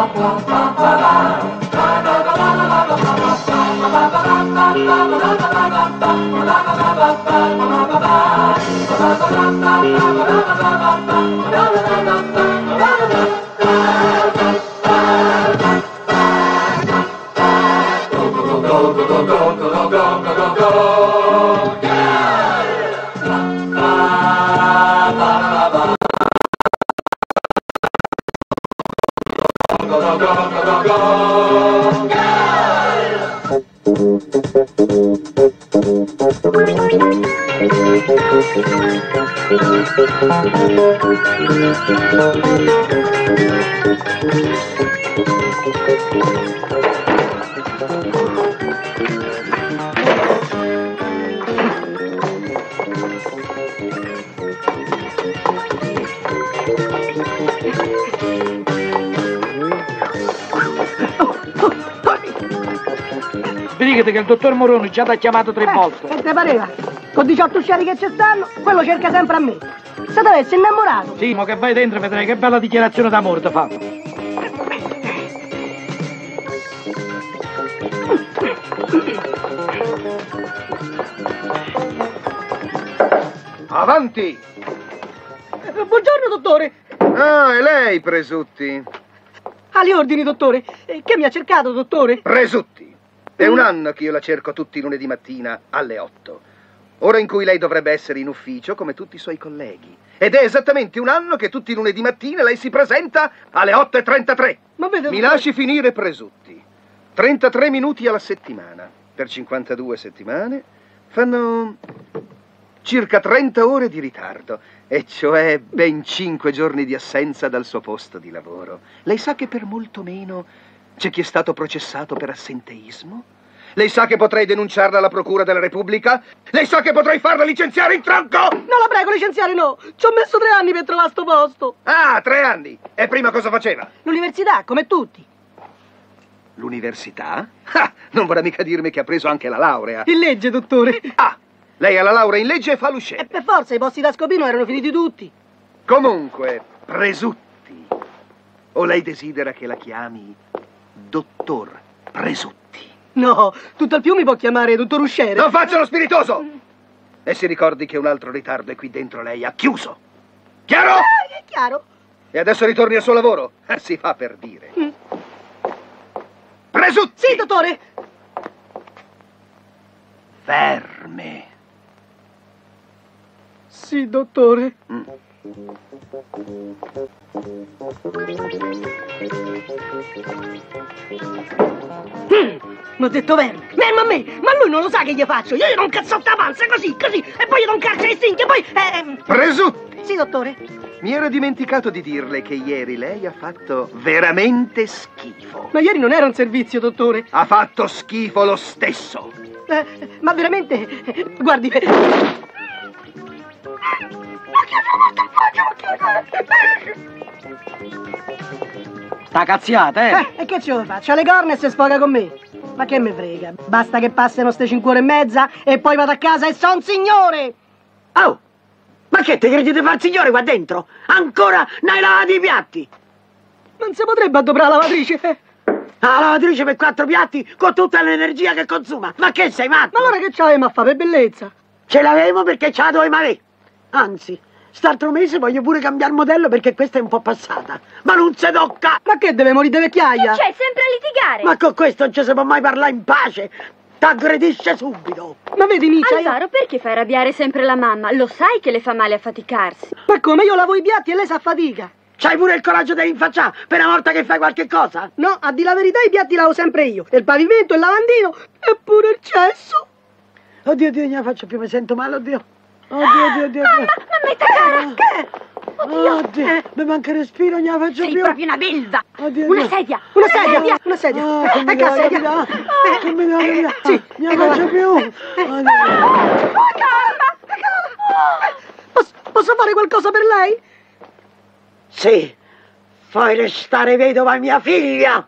Dite che il dottor Moroni già ti ha chiamato 3 volte. E te pareva? Con 18 uscieri che ci stanno, quello cerca sempre a me. Se dovessi innamorato. Sì, ma che vai dentro vedrai che bella dichiarazione d'amore ti fanno. Avanti! Buongiorno, dottore. Ah, è lei, Presutti. Alle ordini, dottore. Che mi ha cercato, dottore? Presutti. È un anno che io la cerco tutti i lunedì mattina alle 8. Ora in cui lei dovrebbe essere in ufficio come tutti i suoi colleghi. Ed è esattamente un anno che tutti i lunedì mattina lei si presenta alle 8:33. Ma vede, Mi lasci finire, Presutti. 33 minuti alla settimana. Per 52 settimane fanno circa 30 ore di ritardo. E cioè ben 5 giorni di assenza dal suo posto di lavoro. Lei sa che per molto meno c'è chi è stato processato per assenteismo? Lei sa che potrei denunciarla alla Procura della Repubblica? Lei sa che potrei farla licenziare in tronco? No, la prego, licenziare no. Ci ho messo 3 anni per trovare sto posto. Ah, 3 anni. E prima cosa faceva? L'università, come tutti. L'università? Ah, non vorrà mica dirmi che ha preso anche la laurea. In legge, dottore. Ah, lei ha la laurea in legge e fa l'usciere. E per forza, i posti da scopino erano finiti tutti. Comunque, Presutti. O lei desidera che la chiami Dottor Presutti? No, tutto al più mi può chiamare dottor Usciere. Non faccia lo spiritoso! E si ricordi che un altro ritardo è qui dentro lei ha chiuso. Chiaro? È chiaro. E adesso ritorni al suo lavoro? Si fa per dire. Presutti! Sì, dottore. Ferme. Sì, dottore. Mi ha detto verme. Ma me, ma lui non lo sa che gli faccio. Io gli do un cazzotto a panza, così, e poi gli do un calcio ai stinchi, e poi... Presutti! Sì, dottore. Mi ero dimenticato di dirle che ieri lei ha fatto veramente schifo. Ma ieri non era un servizio, dottore. Ha fatto schifo lo stesso. Ma veramente... Guardi... Sta cazziata, E che ce lo faccio? Le corna e si sfoga con me. Ma che me frega? Basta che passino ste 5 ore e mezza e poi vado a casa e son signore! Oh! Ma che te credi di far signore qua dentro? Ancora n'hai lavato i piatti? Non si potrebbe addobrare la lavatrice? La lavatrice per 4 piatti con tutta l'energia che consuma. Ma che sei matto? Ma allora che c'avevamo a fare per bellezza? Ce l'avevo perché ce la dovevo avere. Anzi, st'altro mese voglio pure cambiare modello perché questa è un po' passata. Ma non si tocca! Ma che deve morire di vecchiaia? C'è sempre a litigare! Ma con questo non ci si può mai parlare in pace! T'aggredisce subito! Ma vedi, Micia, Alvaro, perché fai arrabbiare sempre la mamma? Lo sai che le fa male a faticarsi. Ma come? Io lavo i piatti e lei sa fatica. C'hai pure il coraggio di rinfacciare per una volta che fai qualche cosa? No, a dire la verità i piatti lavo sempre io. E il pavimento, il lavandino e pure il cesso. Oddio, oddio, non la faccio più, mi sento male, oddio. Oddio, oddio, oddio. Mamma, mammetta cara! Che? Oddio! Oddio, mi manca respiro, non la faccio Sei più. proprio una belva! Oddio, Una oddio. sedia! Una sedia! Una sedia! Come Ecco la sedia! Come devo via? Sì, Non la faccio più. Oddio. Posso fare qualcosa per lei? Sì, fai restare vedova mia figlia.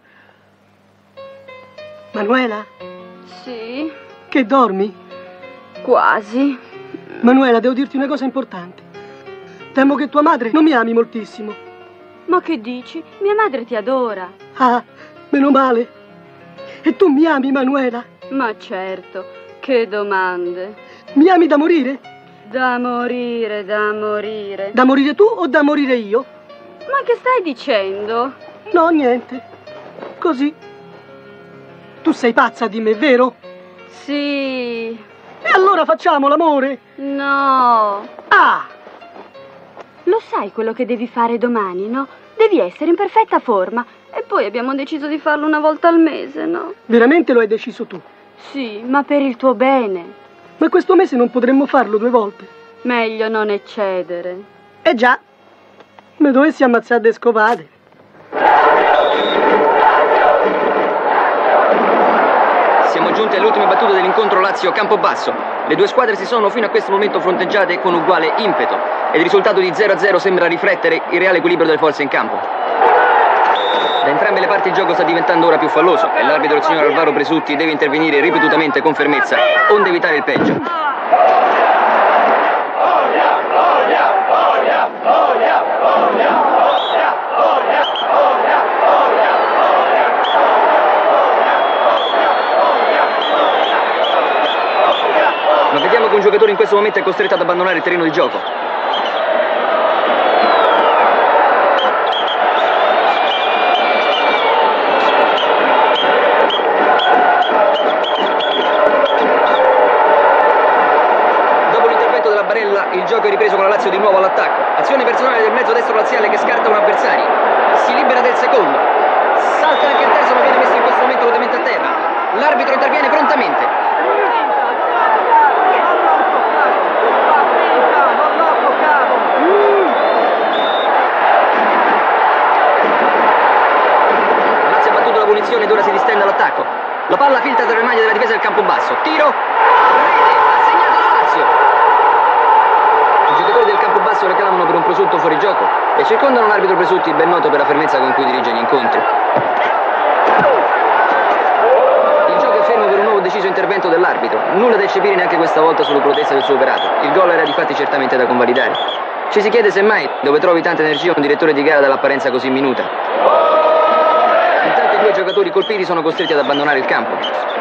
Manuela, Sì, che dormi? quasi. Manuela, devo dirti una cosa importante. Temo che tua madre non mi ami moltissimo. Ma che dici? Mia madre ti adora. Ah, meno male. E tu mi ami, Manuela? Ma certo, che domande. Mi ami da morire? Da morire, da morire. Da morire tu o da morire io? Ma che stai dicendo? No, niente. Così. Tu sei pazza di me, vero? Sì. E allora facciamo l'amore? No. Ah! Lo sai quello che devi fare domani, no? Devi essere in perfetta forma. E poi abbiamo deciso di farlo una volta al mese, no? Veramente lo hai deciso tu? Sì, ma per il tuo bene. Ma questo mese non potremmo farlo 2 volte. Meglio non eccedere. Eh già. Me dovessi ammazzare de scopate. Siamo giunti alle ultime battute dell'incontro Lazio-Campobasso. Le due squadre si sono fino a questo momento fronteggiate con uguale impeto ed il risultato di 0-0 sembra riflettere il reale equilibrio delle forze in campo. Da entrambe le parti il gioco sta diventando ora più falloso e l'arbitro, il signor Alvaro Presutti, deve intervenire ripetutamente con fermezza, onde evitare il peggio. Ma vediamo che un giocatore in questo momento è costretto ad abbandonare il terreno di gioco. Il gioco è ripreso con la Lazio di nuovo all'attacco. Azione personale del mezzo destro laziale che scarta un avversario. Si libera del secondo. Salta anche il terzo, ma viene messo in questo momento velocemente a terra. L'arbitro interviene prontamente. La Lazio ha battuto la punizione ed ora si distende all'attacco. La palla filtra tra le maglie della difesa del Campobasso. Tiro. Rete. Ha segnato la Lazio. I giocatori del Campobasso reclamano per un presunto fuorigioco e circondano l'arbitro Presutti, ben noto per la fermezza con cui dirige gli incontri. Il gioco è fermo per un nuovo deciso intervento dell'arbitro. Nulla da eccepire neanche questa volta sull'ocultezza del suo operato. Il gol era difatti certamente da convalidare. Ci si chiede semmai dove trovi tanta energia un direttore di gara dall'apparenza così minuta. Intanto i due giocatori colpiti sono costretti ad abbandonare il campo.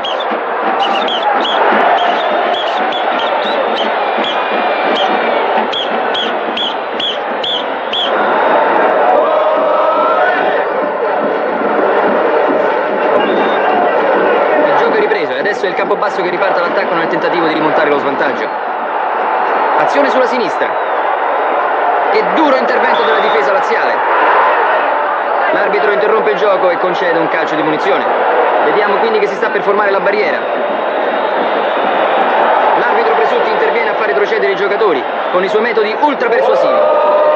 Adesso è il Campobasso che riparte all'attacco nel tentativo di rimontare lo svantaggio. Azione sulla sinistra. E duro intervento della difesa laziale. L'arbitro interrompe il gioco e concede un calcio di punizione. Vediamo quindi che si sta per formare la barriera. L'arbitro Presutti interviene a far retrocedere i giocatori con i suoi metodi ultra persuasivi.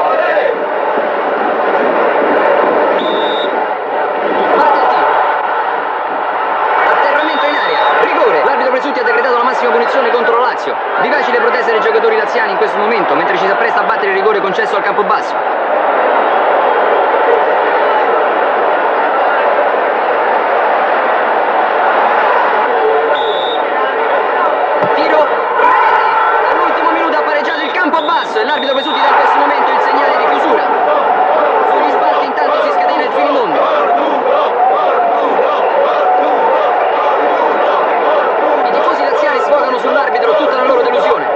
Presutti ha decretato la massima punizione contro la Lazio. Vivaci le proteste dei giocatori laziani in questo momento, mentre ci si appresta a battere il rigore concesso al Campobasso. Tiro, rete! All'ultimo minuto ha pareggiato il Campobasso e l'arbitro Presutti dà in questo momento il segnale di chiusura. Sugli spalti intanto si scatena il finimondo. Sfogano sull'arbitro tutta la loro delusione.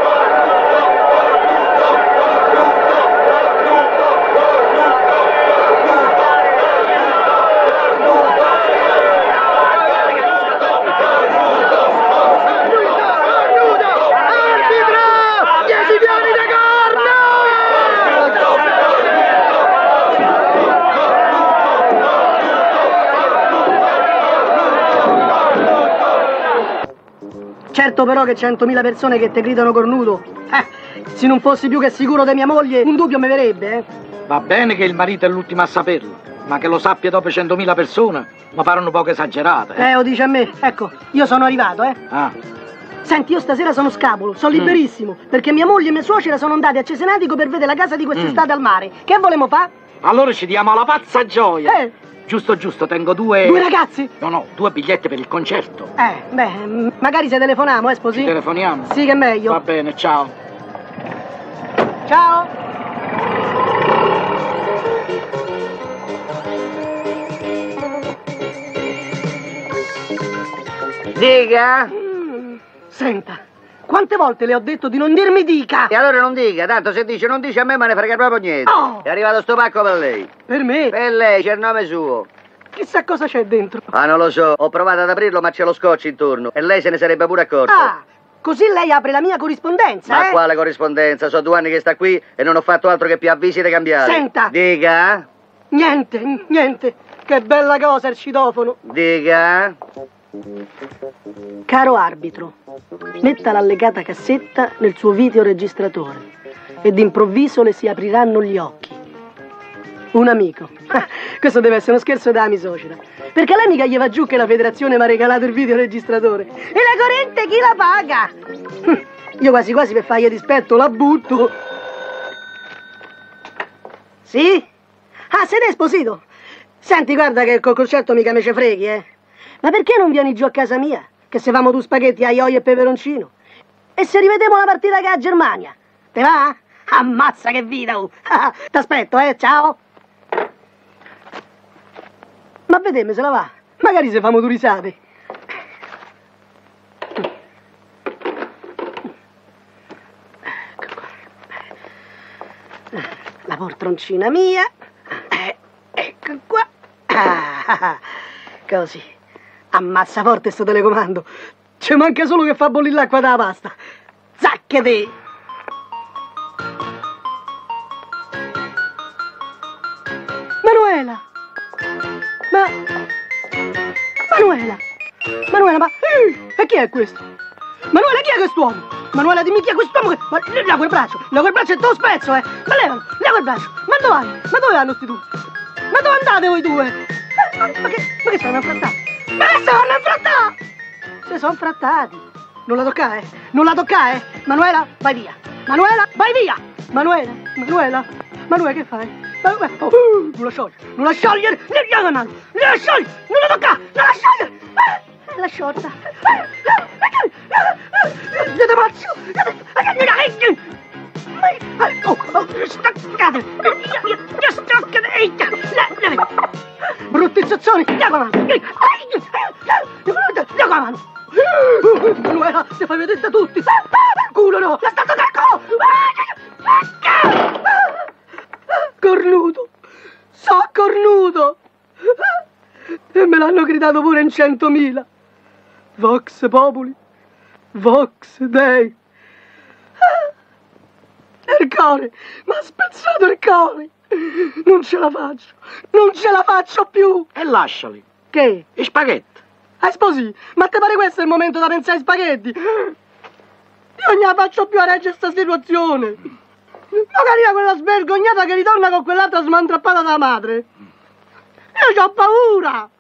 Certo però che 100.000 persone che te gridano cornuto. Se non fossi più che sicuro di mia moglie, un dubbio mi verrebbe, eh. Va bene che il marito è l'ultimo a saperlo, ma che lo sappia dopo 100.000 persone mi pare un poco esagerato, Lo dice a me. Ecco, io sono arrivato, Ah. Senti, io stasera sono scapolo, sono liberissimo, perché mia moglie e mia suocera sono andate a Cesenatico per vedere la casa di quest'estate al mare. Che volemo fare? Allora ci diamo la pazza gioia. Giusto, tengo 2... 2 ragazzi? No, 2 biglietti per il concerto. Magari se telefoniamo, sposi? Ci telefoniamo? Sì, che è meglio. Va bene, ciao. Ciao. Dica. Senta, quante volte le ho detto di non dirmi dica? E allora non dica, tanto se dice non dice a me me ne frega proprio niente. Oh! È arrivato sto pacco per lei. Per me? Per lei, c'è il nome suo. Chissà cosa c'è dentro. Ah, non lo so, ho provato ad aprirlo ma c'è lo scotch intorno e lei se ne sarebbe pure accorto. Ah, così lei apre la mia corrispondenza, Ma eh? quale corrispondenza? So 2 anni che sta qui e non ho fatto altro che più avvisi da cambiare. Senta! Dica. Niente, niente. Che bella cosa il citofono. Dica. Caro arbitro, metta l'allegata cassetta nel suo videoregistratore e d'improvviso le si apriranno gli occhi. Un amico. Questo deve essere uno scherzo da misocera. Perché lei mica gli va giù che la federazione mi ha regalato il videoregistratore. E la corrente chi la paga? Io quasi quasi per fargli dispetto la butto. Sì? Ah, sei Esposito? Senti, guarda che col concerto mica me ce freghi, eh. Ma perché non vieni giù a casa mia? Che se famo tu spaghetti, aioli e peperoncino. E se rivediamo la partita che ha Germania. Te va? Ammazza che vita! T'aspetto, ciao! Ma vedeme se la va. Magari se famo tu risate. Ecco qua. La poltroncina mia. Ecco qua. Così. Ammazza forte sto telecomando. Ci manca solo che fa bollire l'acqua dalla pasta. Zacchete! Manuela! Manuela, ma... E chi è questo? Manuela, chi è quest'uomo? Manuela, dimmi chi è quest'uomo che... Ma leva quel braccio e te lo spezzo, Ma levalo, leva quel braccio! Ma dove vai? Ma dove vanno sti due? Ma dove andate voi due? Ma che stanno affrattati? Ma che stanno affrattati? Si sono frattati. Non la toccare, non la toccare. Manuela, vai via. Manuela, vai via. Manuela, che fai? Non la sciogliere, non la sciogliere, non la toccare, non la sciogliere. La sciolta. Siete pazzi. Staccate. Staccate. Brutti zozzoni. Andiamo avanti. Andiamo avanti. Manuela, ti fai vedere da tutti. Culo no. La sta toccando. Cornuto. So cornuto. E me l'hanno gridato pure in 100.000. Vox Populi, Vox Dei. Il cuore, mi ha spezzato il cuore. Non ce la faccio più. E lasciali. Che? I spaghetti. Sposi, ma te pare questo è il momento da pensare ai spaghetti? Io non la faccio più a reggere questa situazione. Magari a quella svergognata che ritorna con quell'altra smantrappata dalla madre. Io c'ho paura.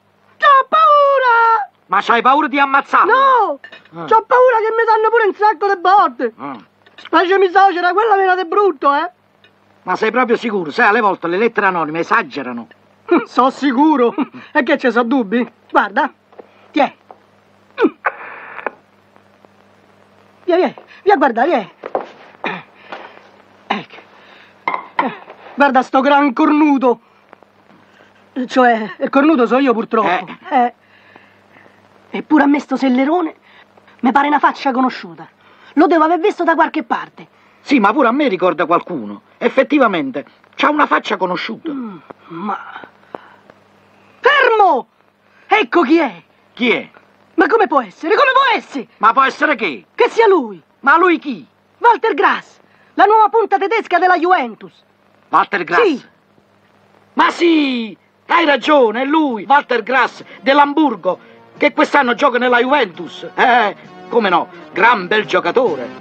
Ma c'hai paura di ammazzarlo? No! C'ho paura che mi danno pure un sacco di botte! Specie misogena, quella me la de brutto, Ma sei proprio sicuro? Sai, alle volte le lettere anonime esagerano. So sicuro! E che ci so dubbi? Guarda! Tiè! Vieni a guardare, Ecco! Guarda sto gran cornuto! Cioè, il cornuto so io purtroppo. Eppure a me sto sellerone mi pare una faccia conosciuta. Lo devo aver visto da qualche parte. Sì, ma pure a me ricorda qualcuno. Effettivamente, c'ha una faccia conosciuta. Ma... Fermo! Ecco chi è! Chi è? Ma come può essere? Come può essere? Ma può essere chi? Che sia lui! Ma lui chi? Walter Grass, la nuova punta tedesca della Juventus. Walter Grass? Sì! Ma sì! Hai ragione, è lui, Walter Grass, dell'Amburgo, che quest'anno gioca nella Juventus. Come no, gran bel giocatore.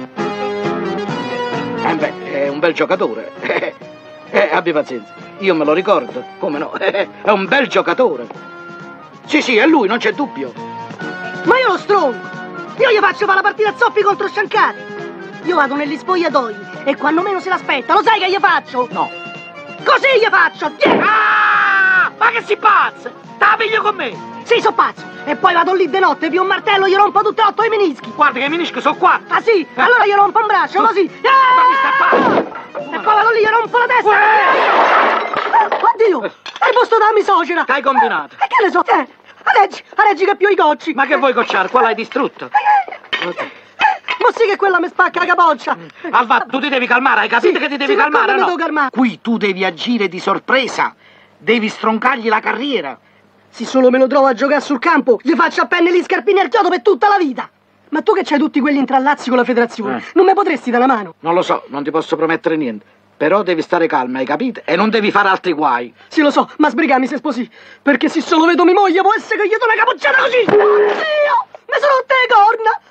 È un bel giocatore. Abbi pazienza, io me lo ricordo, come no, è un bel giocatore. Sì, è lui, non c'è dubbio. Ma io lo stronco! Io gli faccio fare la partita a zoppi contro Sciancati. Io vado negli spogliatoi e quando meno se l'aspetta, lo sai che gli faccio? No. Così gli faccio! Tieni! Ma che si pazza? Te la piglio con me? Sì, so pazzo! E poi vado lì di notte, più un martello, gli rompo tutti e 8 i menischi! Guarda che i menischi sono 4! Ah sì? Allora gli rompo un braccio, così! Ma mi sta pazzo! E poi vado lì, gli rompo la testa! Oddio! Hai posto da misogena! Che hai combinato? E che ne so? Reggi che più i gocci. Ma che vuoi cocciare? Qua l'hai distrutto. Ma sì che quella mi spacca la capoccia. Alva, tu ti devi calmare, hai capito che ti devi sì, ma calmare, come mi no? devo calmare? Qui tu devi agire di sorpresa. Devi stroncargli la carriera. Se solo me lo trovo a giocare sul campo, gli faccio a penne gli scarpini al chiodo per tutta la vita. Ma tu che c'hai tutti quelli intrallazzi con la federazione, non mi potresti dare una mano? Non lo so, non ti posso promettere niente. Però devi stare calma, hai capito? E non devi fare altri guai. Sì, lo so, ma sbrigami se sposi. Perché se solo vedo mia moglie può essere che gli do una capocciata così. Zio, mi sono rotte le corna.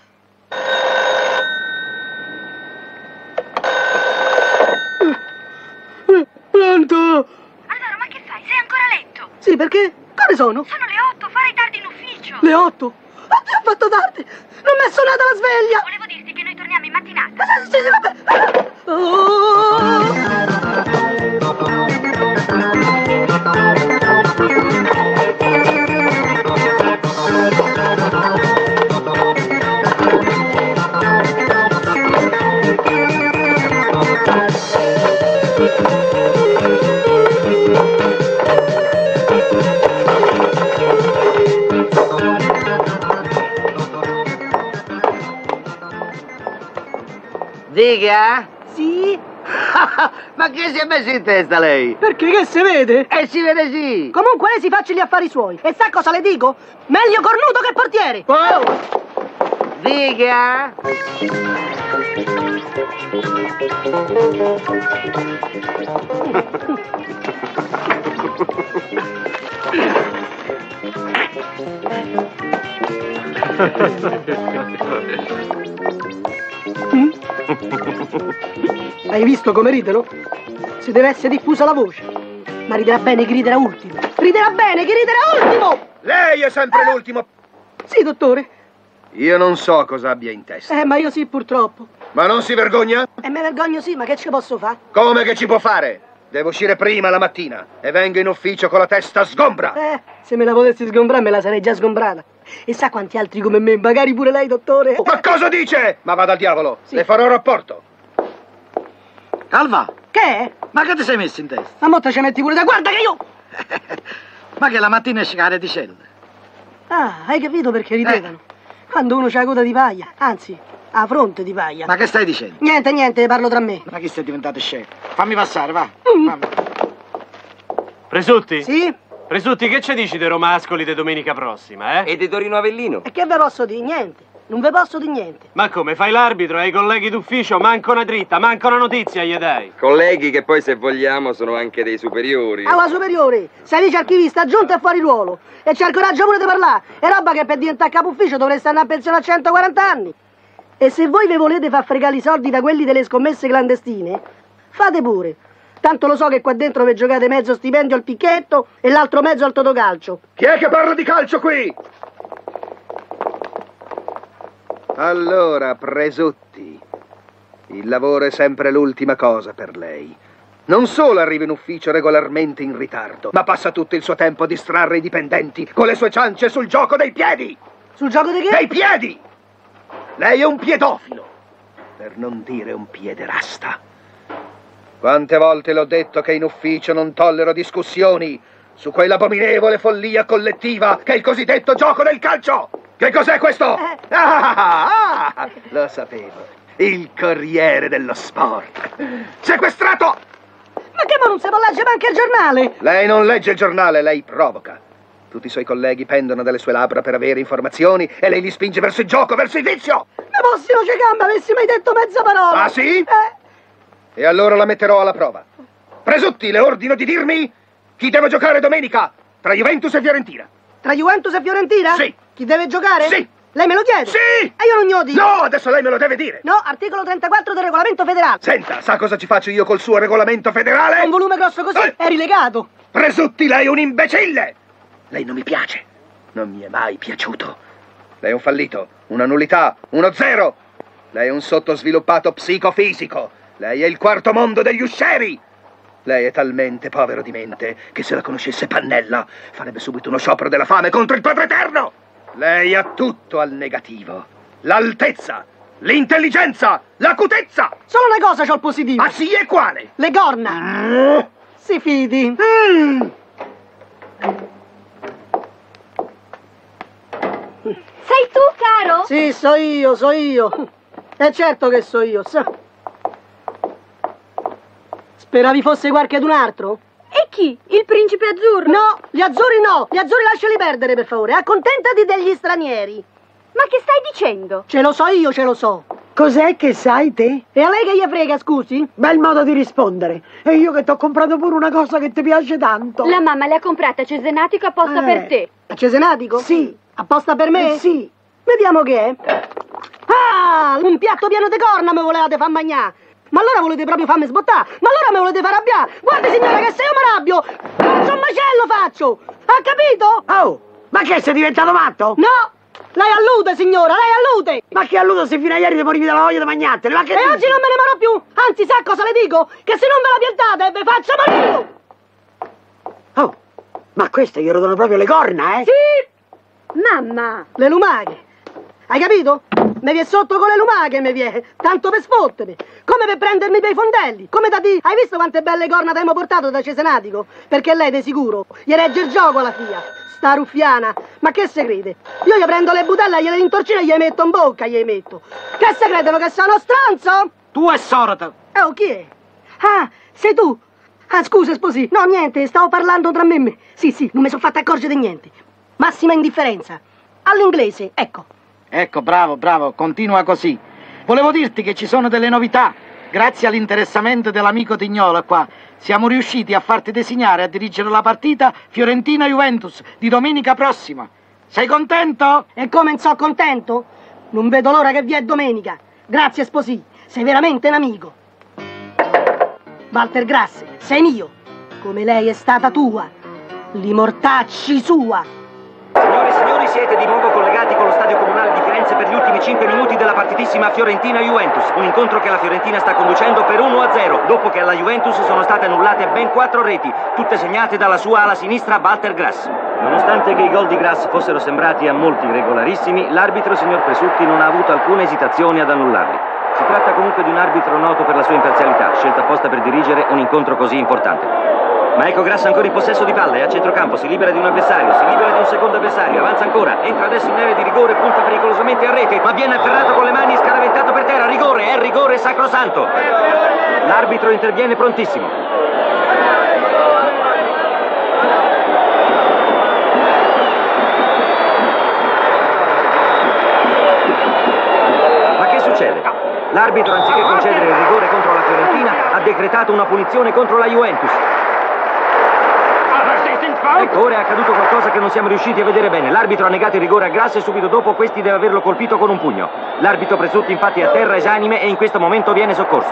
Pronto? Allora, ma che fai? Sei ancora a letto? Sì, perché? Come sono? Sono le 8, farai tardi in ufficio. Le 8? Oddio, ho fatto tardi. Non mi è suonata la sveglia. Volevo dirti che noi torniamo in mattinata. Sì, vabbè. Dica? Sì? Ma che si è messo in testa lei? Perché che si vede? Si vede sì. Comunque lei si faccia gli affari suoi. E sa cosa le dico? Meglio cornuto che portiere. Dica? Hai visto come ridono? Si deve essere diffusa la voce. Ma riderà bene chi riderà ultimo. Riderà bene chi riderà ultimo! Lei è sempre l'ultimo. Sì, dottore. Io non so cosa abbia in testa. Ma io sì, purtroppo. Ma non si vergogna? E me vergogno sì, ma che ci posso fare? Come che ci può fare? Devo uscire prima la mattina e vengo in ufficio con la testa sgombra. Se me la potessi sgombrare me la sarei già sgombrata. E sa quanti altri come me, magari pure lei, dottore? Ma cosa dice? Ma vada al diavolo, Sì. le farò rapporto. Alva, Che è? ma che ti sei messo in testa? Ma mo te ci metti pure da guarda che io... Ma che la mattina esce la reticella? Ah, hai capito perché ridevano? Quando uno c'ha la coda di paglia, anzi, la fronte di paglia. Ma che stai dicendo? Niente, parlo tra me. Ma chi sei diventato scemo? Fammi passare, va. Fammi. Presutti? Sì? Presutti, che ci dici dei Romascoli di domenica prossima, E di Torino Avellino? E che ve posso dire? Niente. Non ve posso dire niente. Ma come, fai l'arbitro ai colleghi d'ufficio? Manca una dritta, manca una notizia, gli dai. Colleghi che poi, se vogliamo, sono anche dei superiori. Alla superiore, sei vice archivista aggiunto e fuori ruolo. E c'ha il coraggio pure di parlare. È roba che per diventare capo ufficio dovreste andare a pensione a 140 anni. E se voi vi volete far fregare i soldi da quelli delle scommesse clandestine, fate pure. Tanto lo so che qua dentro vi giocate mezzo stipendio al picchetto e l'altro mezzo al totocalcio. Chi è che parla di calcio qui? Allora, Presutti, il lavoro è sempre l'ultima cosa per lei. Non solo arriva in ufficio regolarmente in ritardo, ma passa tutto il suo tempo a distrarre i dipendenti con le sue ciance sul gioco dei piedi. Sul gioco di che? Dei piedi! Lei è un piedofilo, per non dire un piederasta. Quante volte l'ho detto che in ufficio non tollero discussioni su quell'abominevole follia collettiva che è il cosiddetto gioco del calcio! Che cos'è questo? Lo sapevo. Il Corriere dello Sport. Sequestrato! Ma che ma non si può leggere anche il giornale? Lei non legge il giornale, lei provoca. Tutti i suoi colleghi pendono dalle sue labbra per avere informazioni e lei li spinge verso il gioco, verso il vizio. Ma possino ciecar, ma avessi mai detto mezza parola? Ah, sì? E allora la metterò alla prova. Presutti, le ordino di dirmi chi deve giocare domenica tra Juventus e Fiorentina. Tra Juventus e Fiorentina? Sì. Chi deve giocare? Sì. Lei me lo chiede? Sì! E io non glielo dico. No, adesso lei me lo deve dire. No, articolo 34 del regolamento federale. Senta, sa cosa ci faccio io col suo regolamento federale? Un volume grosso così è rilegato. Presutti, lei è un imbecille! Lei non mi piace. Non mi è mai piaciuto. Lei è un fallito, una nullità, uno zero. Lei è un sottosviluppato psicofisico. Lei è il quarto mondo degli uscieri. Lei è talmente povero di mente che se la conoscesse Pannella farebbe subito uno sciopero della fame contro il Padre Eterno. Lei ha tutto al negativo. L'altezza, l'intelligenza, l'acutezza. Solo una cosa c'ho il positivo. Ma sì, e quale? Le corna. Si fidi. Sei tu, caro? Sì, so io. E certo che so io. Speravi fosse qualchedun altro? E chi? Il principe azzurro? No, gli azzurri lasciali perdere per favore, accontentati degli stranieri. Ma che stai dicendo? Ce lo so io, ce lo so. Cos'è che sai te? E a lei che gli frega, scusi? Bel modo di rispondere. E io che t'ho comprato pure una cosa che ti piace tanto. La mamma le ha comprata a Cesenatico apposta per te. A Cesenatico? Sì. Apposta per me? Sì. Vediamo che è. Ah, un piatto pieno di corna mi volevate far mangiare. Ma allora volete proprio farmi sbottare? Ma allora mi volete far arrabbiare? Guardi signora che se io mi arrabbio, faccio un macello faccio! Ha capito? Oh, ma che sei diventato matto? No! Lei allude signora, lei allude! Ma che alludo se fino a ieri ti morivi dalla voglia di mangiartene? Ma che E dici? oggi non me ne morrò più! Anzi, sa cosa le dico? Che se non ve la piantate vi faccio morire! Oh, ma queste gli rodono proprio le corna, eh? Sì! Mamma! Le lumache! Hai capito? Mi viene sotto con le lumache, mi viene, tanto per sfottermi, come per prendermi per i fondelli, come da dire, hai visto quante belle corna ti abbiamo portato da Cesenatico? Perché lei di sicuro gli regge il gioco alla figlia, sta ruffiana, ma che se crede? Io gli prendo le budelle, gliele intorcino e gli metto in bocca, gli metto. Che se credono che sono stronzo? Tu è sorda. Oh, chi è? Ah, sei tu? Ah, scusa, sposi, no, niente, stavo parlando tra me e me. Sì, non mi sono fatta accorgere di niente. Massima indifferenza. All'inglese, ecco. Ecco, bravo, continua così. Volevo dirti che ci sono delle novità. Grazie all'interessamento dell'amico Tignola qua, siamo riusciti a farti designare a dirigere la partita Fiorentina-Juventus di domenica prossima. Sei contento? E come non so contento? Non vedo l'ora che vi è domenica. Grazie, sposi, sei veramente un amico. Walter Grass, sei mio, come lei è stata tua, li mortacci sua. Signore e signori, siete di nuovo collegati con lo stadio comunale di Firenze per gli ultimi 5 minuti della partitissima Fiorentina-Juventus. Un incontro che la Fiorentina sta conducendo per 1-0, dopo che alla Juventus sono state annullate ben 4 reti, tutte segnate dalla sua ala sinistra Walter Grass. Nonostante che i gol di Grass fossero sembrati a molti regolarissimi, l'arbitro, signor Presutti, non ha avuto alcuna esitazione ad annullarli. Si tratta comunque di un arbitro noto per la sua imparzialità, scelta apposta per dirigere un incontro così importante. Ma ecco Grass ancora in possesso di palle, a centrocampo, si libera di un avversario, si libera di un secondo avversario, avanza ancora, entra adesso in area di rigore, punta pericolosamente a rete, ma viene afferrato con le mani e scaraventato per terra, rigore, è rigore sacrosanto. L'arbitro interviene prontissimo. Ma che succede? L'arbitro, anziché concedere il rigore contro la Fiorentina, ha decretato una punizione contro la Juventus. Ecco, ora è accaduto qualcosa che non siamo riusciti a vedere bene. L'arbitro ha negato il rigore a Grass e subito dopo questi deve averlo colpito con un pugno. L'arbitro Presutti infatti è a terra esanime e in questo momento viene soccorso.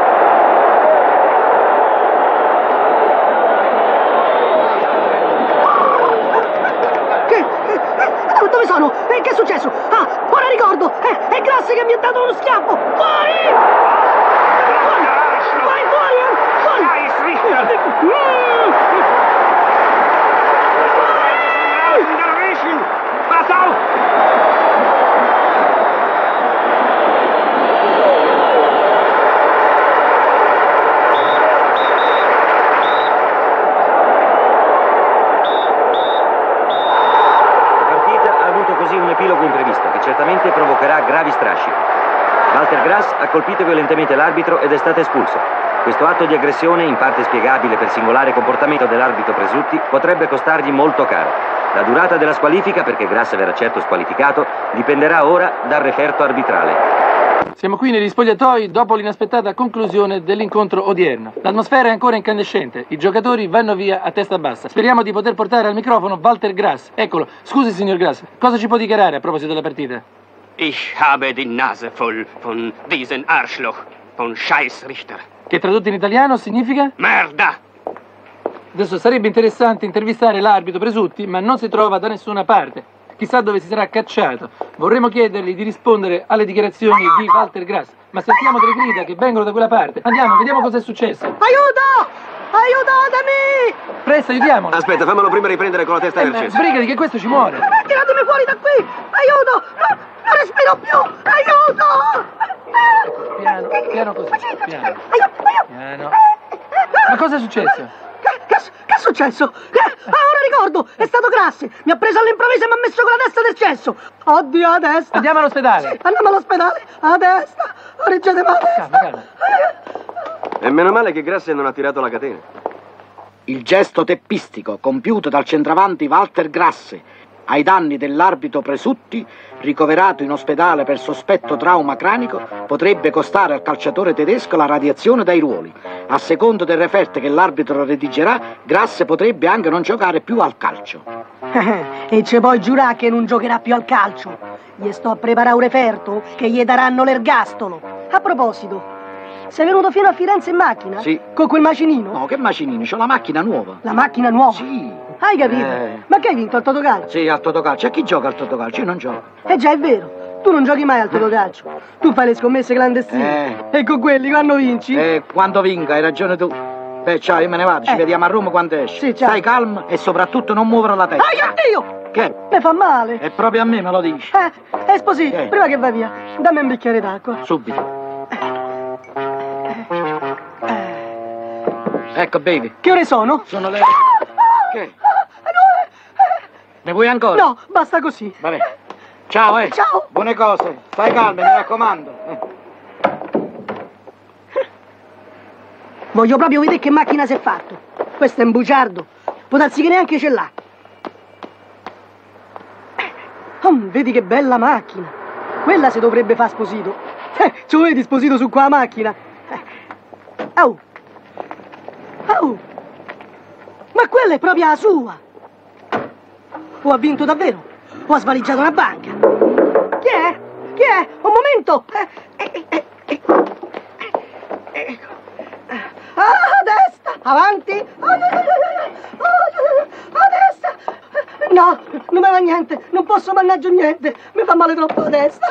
Dove sono? Che è successo? Ah, ora ricordo! È Grass che mi ha dato uno schiaffo! Fuori! Un epilogo imprevisto che certamente provocherà gravi strascichi. Walter Grass ha colpito violentemente l'arbitro ed è stato espulso. Questo atto di aggressione, in parte spiegabile per singolare comportamento dell'arbitro Presutti, potrebbe costargli molto caro. La durata della squalifica, perché Grass verrà certo squalificato, dipenderà ora dal referto arbitrale. Siamo qui negli spogliatoi dopo l'inaspettata conclusione dell'incontro odierno. L'atmosfera è ancora incandescente, i giocatori vanno via a testa bassa. Speriamo di poter portare al microfono Walter Grass. Eccolo, scusi signor Grass, cosa ci può dichiarare a proposito della partita? Ich habe die Nase voll von diesen Arschloch, von Scheißrichter. Che tradotto in italiano significa? Merda! Adesso sarebbe interessante intervistare l'arbitro Presutti, ma non si trova da nessuna parte. Chissà dove si sarà cacciato. Vorremmo chiedergli di rispondere alle dichiarazioni di Walter Grass, ma sentiamo delle grida che vengono da quella parte. Andiamo, vediamo cosa è successo. Aiuto! Aiutatemi! Presto, aiutiamolo. Aspetta, fammelo prima riprendere con la testa nel cesso. Sbrigati che questo ci muore. Tiratemi fuori da qui! Aiuto! Non respiro più! Aiuto! Piano così, piano. Piano. Ma cosa è successo? Che è successo? Ora ricordo! È stato Grassi! Mi ha preso all'improvviso e mi ha messo con la testa del cesso! Oddio, a destra! Andiamo all'ospedale! Sì, andiamo all'ospedale! A destra! Reggetemi a destra! Calma. E meno male che Grassi non ha tirato la catena. Il gesto teppistico compiuto dal centravanti Walter Grasse ai danni dell'arbitro Presutti, ricoverato in ospedale per sospetto trauma cranico, potrebbe costare al calciatore tedesco la radiazione dai ruoli. A secondo del referto che l'arbitro redigerà, Grasse potrebbe anche non giocare più al calcio. E ci puoi giurare che non giocherà più al calcio? Gli sto a preparare un referto che gli daranno l'ergastolo. A proposito, sei venuto fino a Firenze in macchina? Sì. Con quel macinino? No, che macinino, c'ho la macchina nuova. La macchina nuova? Sì. Hai capito? Ma che hai vinto al Totocalcio? Sì, al Totocalcio. E chi gioca al Totocalcio? Io non gioco. Già, è vero. Tu non giochi mai al Totocalcio. Tu fai le scommesse clandestine. E con quelli quando vinci? Quando vinca, hai ragione tu. Beh, ciao, io me ne vado. Ci vediamo a Roma quando esci. Sì, ciao. Stai calmo e soprattutto non muovere la testa. Io! Che? Mi fa male. E proprio a me me lo dici. Esposì, prima che vai via, dammi un bicchiere d'acqua. Subito. Ecco, baby. Che ore sono? Sono le... Che? Ne vuoi ancora? No, basta così. Vabbè. Ciao, Ciao. Buone cose. Stai calmo, mi raccomando. Voglio proprio vedere che macchina si è fatto. Questo è un bugiardo. Può darsi che neanche ce l'ha. Vedi che bella macchina. Quella si dovrebbe far sposito. Ci vedi sposito su qua macchina? Oh. Ma quella è proprio la sua. O ha vinto davvero? O ha svaligiato una banca? Chi è? Chi è? Un momento! A destra! Avanti! A destra! No, non mi va niente! Non posso mangiare niente! Mi fa male troppo la testa!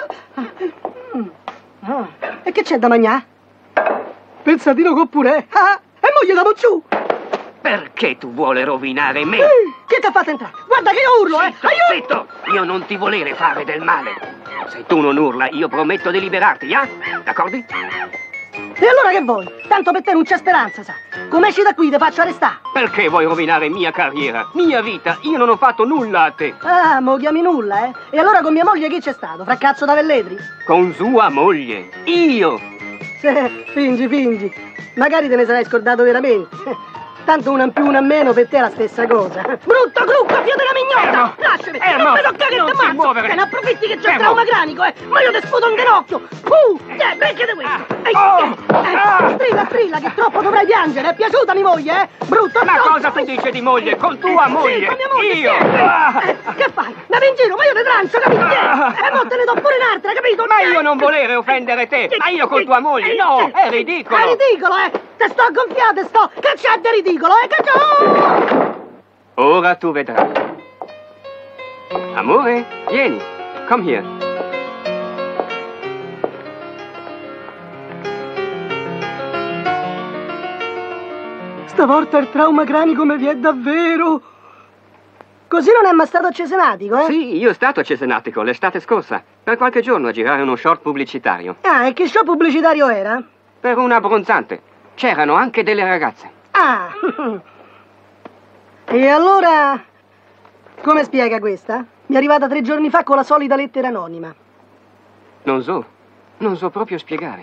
E che c'è da mangiare? Pensatino con purè! E mo gli davo giù! Perché tu vuole rovinare me? Chi ti ha fatto entrare? Guarda che io urlo, Zitto, zitto! Io non ti volere fare del male. Se tu non urla, io prometto di liberarti, d'accordo? E allora che vuoi? Tanto per te non c'è speranza, sa. Come esci da qui ti faccio arrestare. Perché vuoi rovinare mia carriera, mia vita? Io non ho fatto nulla a te. Ah, mo chiami nulla, E allora con mia moglie chi c'è stato? Fraccazzo da Velletri? Con sua moglie. Io! Fingi. Magari te ne sarai scordato veramente. Tanto una in più, una in meno, per te è la stessa cosa. Brutto gruppo, figlio della mignota! Lasciami! Non mi toccare che ti ammazzo! Te ne approfitti che c'è il trauma cranico, Ma io ti sputo un ginocchio! Beccate questo! Strilla, che troppo dovrai piangere! È piaciuta mia moglie, Brutto! Ma cosa tu dici di moglie? Con tua moglie! Sì, con mia moglie! Io! Che fai? Andavi in giro, ma io ti trancio, capito? E mo te ne do pure un'altra, capito? Ma io non volere offendere te! Ma io con tua moglie! No, è ridicolo! È ridicolo, Te sto gonfiate, Che c'è di ridicolo, Che c'è? Ora tu vedrai. Amore, vieni. Come here. Stavolta il trauma cranico mi viene davvero. Così non è mai stato a Cesenatico, Sì, io ho stato a Cesenatico l'estate scorsa, per qualche giorno a girare uno short pubblicitario. E che show pubblicitario era? Per un abbronzante. C'erano anche delle ragazze. E allora, come spiega questa? Mi è arrivata 3 giorni fa con la solita lettera anonima. Non so proprio spiegare.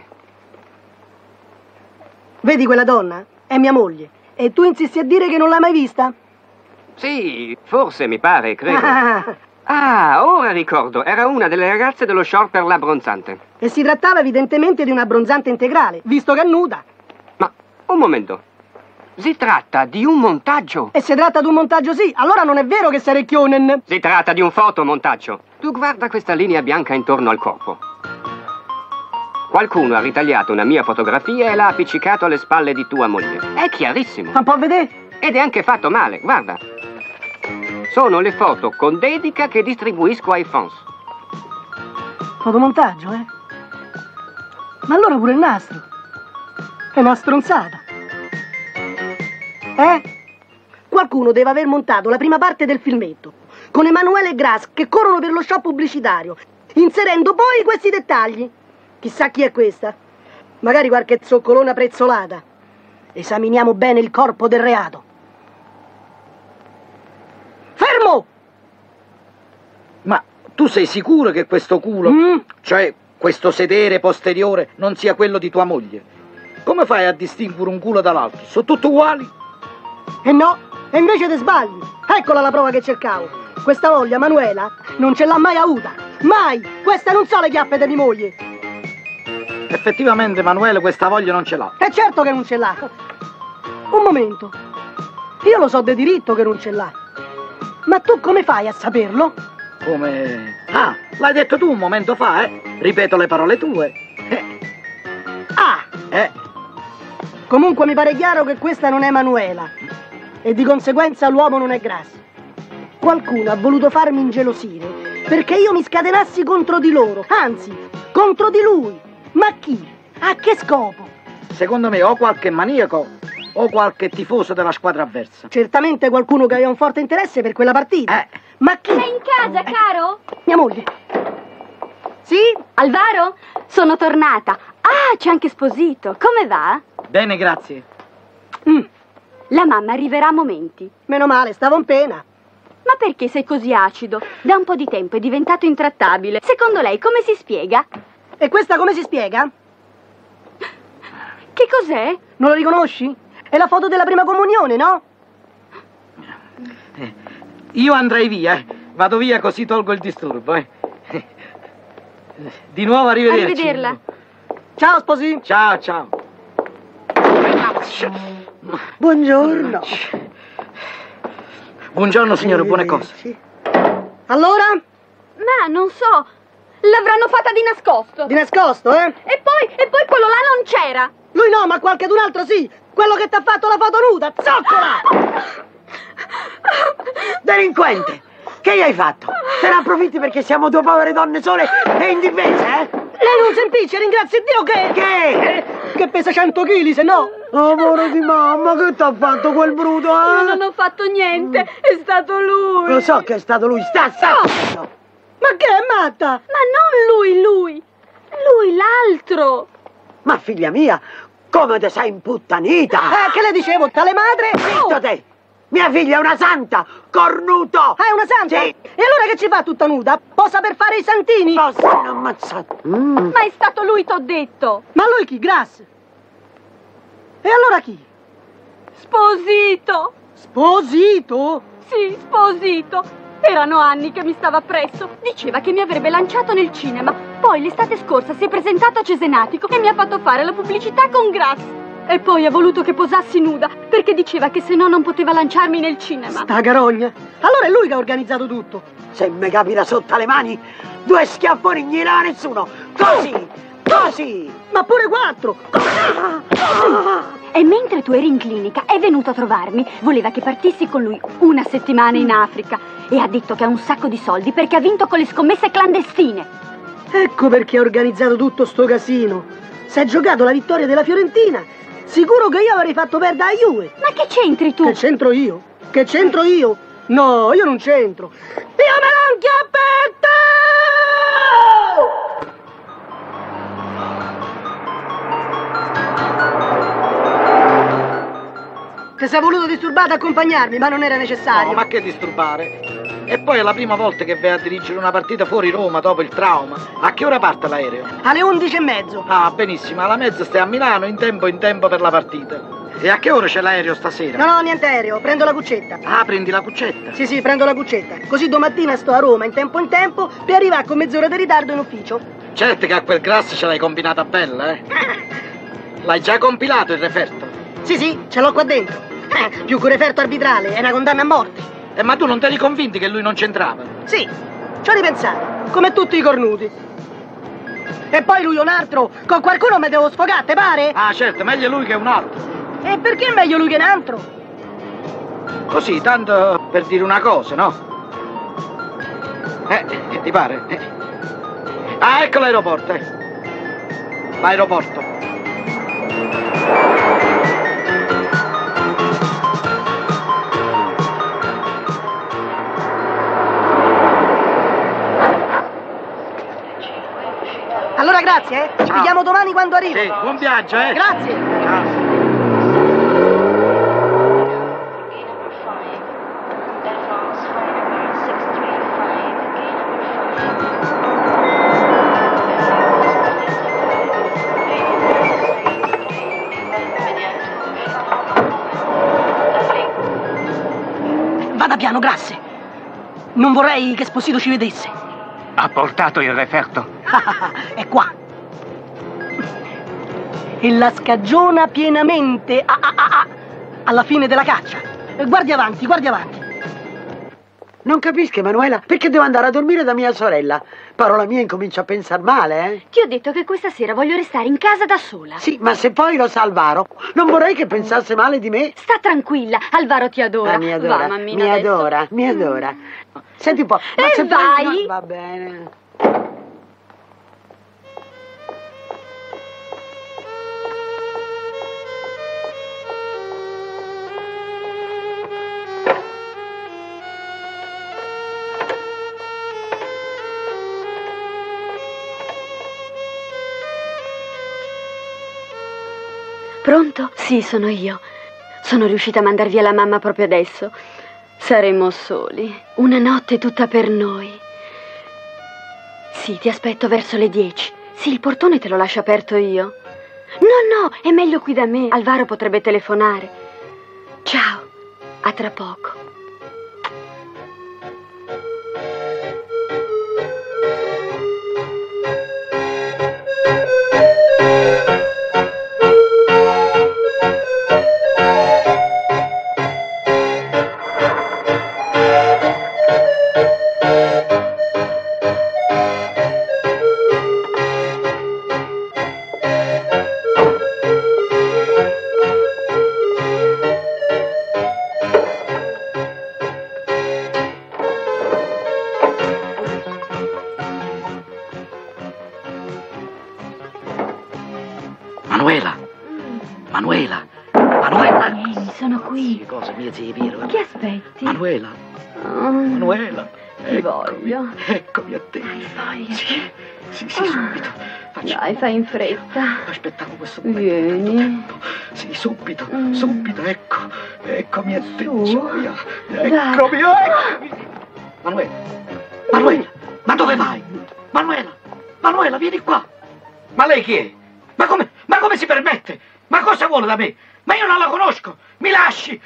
Vedi quella donna? È mia moglie. E tu insisti a dire che non l'hai mai vista? Sì, forse mi pare, credo. Ora ricordo, era una delle ragazze dello short per l'abbronzante. E si trattava evidentemente di un abbronzante integrale, visto che è nuda. Ma, un momento. Si tratta di un montaggio. E si tratta di un montaggio, sì. Allora non è vero che sei Recchionen. Si tratta di un fotomontaggio. Tu guarda questa linea bianca intorno al corpo. Qualcuno ha ritagliato una mia fotografia e l'ha appiccicato alle spalle di tua moglie. È chiarissimo. Ma può vedere? Ed è anche fatto male, guarda. Sono le foto con dedica che distribuisco ai fans. Fotomontaggio, Ma allora pure il nastro. È una stronzata. Qualcuno deve aver montato la prima parte del filmetto, con Emanuele e Grass che corrono per lo show pubblicitario, inserendo poi questi dettagli. Chissà chi è questa. Magari qualche zoccolona prezzolata. Esaminiamo bene il corpo del reato. Ma tu sei sicuro che questo culo, cioè questo sedere posteriore, non sia quello di tua moglie? Come fai a distinguere un culo dall'altro? Sono tutti uguali? E no, e invece te sbagli. Eccola la prova che cercavo. Questa voglia Manuela non ce l'ha mai avuta. Mai! Queste non sono le chiappe di mia moglie. Effettivamente Manuele questa voglia non ce l'ha. E certo che non ce l'ha. Un momento. Io lo so di diritto che non ce l'ha. Ma tu come fai a saperlo? Come? Ah, l'hai detto tu un momento fa, eh? Ripeto le parole tue. Comunque mi pare chiaro che questa non è Manuela. E di conseguenza l'uomo non è Grasso. Qualcuno ha voluto farmi ingelosire perché io mi scatenassi contro di loro. Anzi, contro di lui. Ma chi? A che scopo? Secondo me o qualche maniaco o qualche tifoso della squadra avversa. Certamente qualcuno che aveva un forte interesse per quella partita. Ma chi? Sei in casa, caro? Mia moglie. Sì? Alvaro? Sono tornata. Ah, c'è anche Sposito. Come va? Bene, grazie. La mamma arriverà a momenti. Meno male, stavo in pena. Ma perché sei così acido? Da un po' di tempo è diventato intrattabile. Secondo lei come si spiega? E questa come si spiega? Che cos'è? Non lo riconosci? È la foto della prima comunione, no? Io andrei via, Vado via così tolgo il disturbo, Di nuovo arrivederci. Arrivederla. Ciao, sposi. Ciao, ciao. Buongiorno. Buongiorno, signore, buone cose. Allora? Ma non so. L'avranno fatta di nascosto. Di nascosto, eh? E poi quello là non c'era. Lui no, ma qualcun altro sì. Quello che t'ha fatto la foto nuda. Zoccola! Delinquente! Che gli hai fatto? Te ne approfitti perché siamo due povere donne sole e indifese, eh? Lei non semplice, ringrazia Dio che... Che pesa 100 kg, se no... Amore di mamma, che t'ha fatto quel bruto, Io non ho fatto niente, è stato lui. Lo so che è stato lui, sta zitto! Ma che è matta? Ma non lui, l'altro. Ma figlia mia, come te sei imputtanita? Che le dicevo, tale madre... Zitto te! Mia figlia è una santa, cornuto! Ah, è una santa? Sì. E allora che ci fa tutta nuda? Posa per fare i santini? Posso ammazzato. Ma è stato lui, t'ho detto. Ma lui chi? Grass? E allora chi? Sposito. Sposito? Sì, Sposito. Erano anni che mi stava appresso. Diceva che mi avrebbe lanciato nel cinema. Poi l'estate scorsa si è presentato a Cesenatico e mi ha fatto fare la pubblicità con Grass. E poi ha voluto che posassi nuda, perché diceva che se no non poteva lanciarmi nel cinema. Sta carogna. Allora è lui che ha organizzato tutto. Se mi capita sotto le mani, 2 schiaffoni non gliela nessuno. Così, così. Ma pure 4. E mentre tu eri in clinica è venuto a trovarmi. Voleva che partissi con lui una settimana in Africa. E ha detto che ha un sacco di soldi perché ha vinto con le scommesse clandestine. Ecco perché ha organizzato tutto sto casino. Si è giocato la vittoria della Fiorentina. Sicuro che io avrei fatto perdere a Juve. Ma che c'entri tu? Che c'entro io? Che c'entro io? No, io non c'entro. Io me l'ho inchiappato! Ti sei voluto disturbare ad accompagnarmi, ma non era necessario. No, ma che disturbare? E poi è la prima volta che vai a dirigere una partita fuori Roma dopo il trauma. A che ora parte l'aereo? Alle 11:30. Ah, benissimo, alla mezza stai a Milano in tempo per la partita. E a che ora c'è l'aereo stasera? No, niente aereo, prendo la cuccetta. Ah, prendi la cuccetta? Sì, prendo la cuccetta. Così domattina sto a Roma in tempo per arrivare con mezz'ora di ritardo in ufficio. Certo che a quel Grass ce l'hai combinata bella, L'hai già compilato il referto? Sì, ce l'ho qua dentro. Più che un referto arbitrale, è una condanna a morte. Ma tu non te eri convinti che lui non c'entrava? Sì, ci ho ripensato, come tutti i cornuti. E poi lui un altro, con qualcuno mi devo sfogare, te pare? Ah, certo, meglio lui che un altro. E perché meglio lui che un altro? Così, tanto per dire una cosa, no? Ti pare? Ah, ecco l'aeroporto, L'aeroporto. Allora grazie, Ci vediamo domani quando arrivo. Sì, buon viaggio, Grazie. Ciao. Vada piano, grazie. Non vorrei che Sposito ci vedesse. Ha portato il referto. È qua. E la scagiona pienamente alla fine della caccia. Guardi avanti, guardi avanti. Non capisco, Emanuela, perché devo andare a dormire da mia sorella? Parola mia, incomincio a pensar male, eh? Ti ho detto che questa sera voglio restare in casa da sola. Sì, ma se poi lo sa Alvaro, non vorrei che pensasse male di me. Sta tranquilla, Alvaro ti adora. Mi adora, Va, mammina, mi adesso. adora, mi adora. Senti un po'. Ma se vai! poi... Va bene. Pronto? Sì, sono io. Sono riuscita a mandar via la mamma proprio adesso. Saremo soli. Una notte tutta per noi. Sì, ti aspetto verso le 10. Sì, il portone te lo lascio aperto io. No, è meglio qui da me. Alvaro potrebbe telefonare. Ciao, a tra poco. Manuela! Manuela! Vieni, sono qui. Che cosa, mia zia Piero? Che aspetti? Manuela! Manuela! Ti voglio. Eccomi a te. Sì, subito. Dai, fai in fretta. Aspettavo questo momento Vieni. tanto tempo. Sì, subito, ecco. Eccomi a te, Su. gioia. Dai. Eccomi. Manuela! Manuela! Ma dove vai? Manuela, vieni qua! Ma lei chi è? Ma come si permette? Ma cosa vuole da me? Ma io non la conosco! Mi lasci!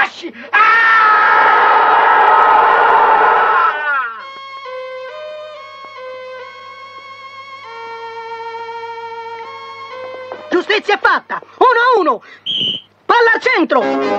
Giustizia fatta! 1-1! Palla al centro!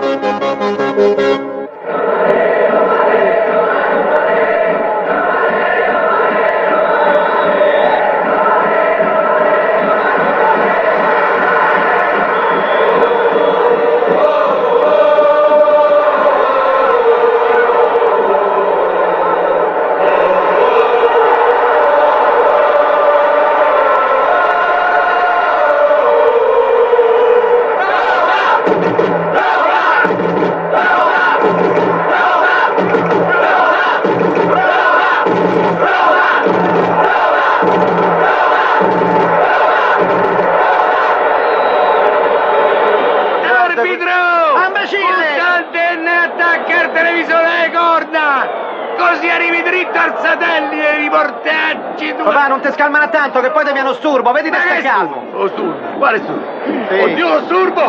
Così arrivi dritto al satellite e riportaggi tu. Papà, non ti scalmano tanto che poi ti viene lo sturbo, vedi di star calmo. Lo sturbo? Quale sturbo? Sì. Oddio, lo sturbo!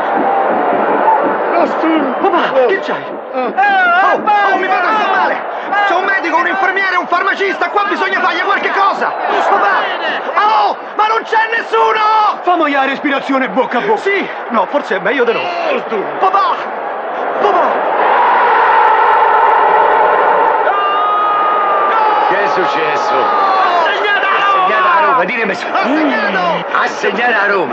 Lo sturbo! Papà, che c'hai? Mi fate sta male! C'è un medico, un infermiere, un farmacista, qua bisogna fargli qualche cosa! Papà! Oh, ma non c'è nessuno! Fammi la respirazione bocca a bocca. Sì! No, forse è meglio di no. Lo sturbo! Papà! Che è successo? Assegnato a Roma, ditemi su. Assegnato a Roma.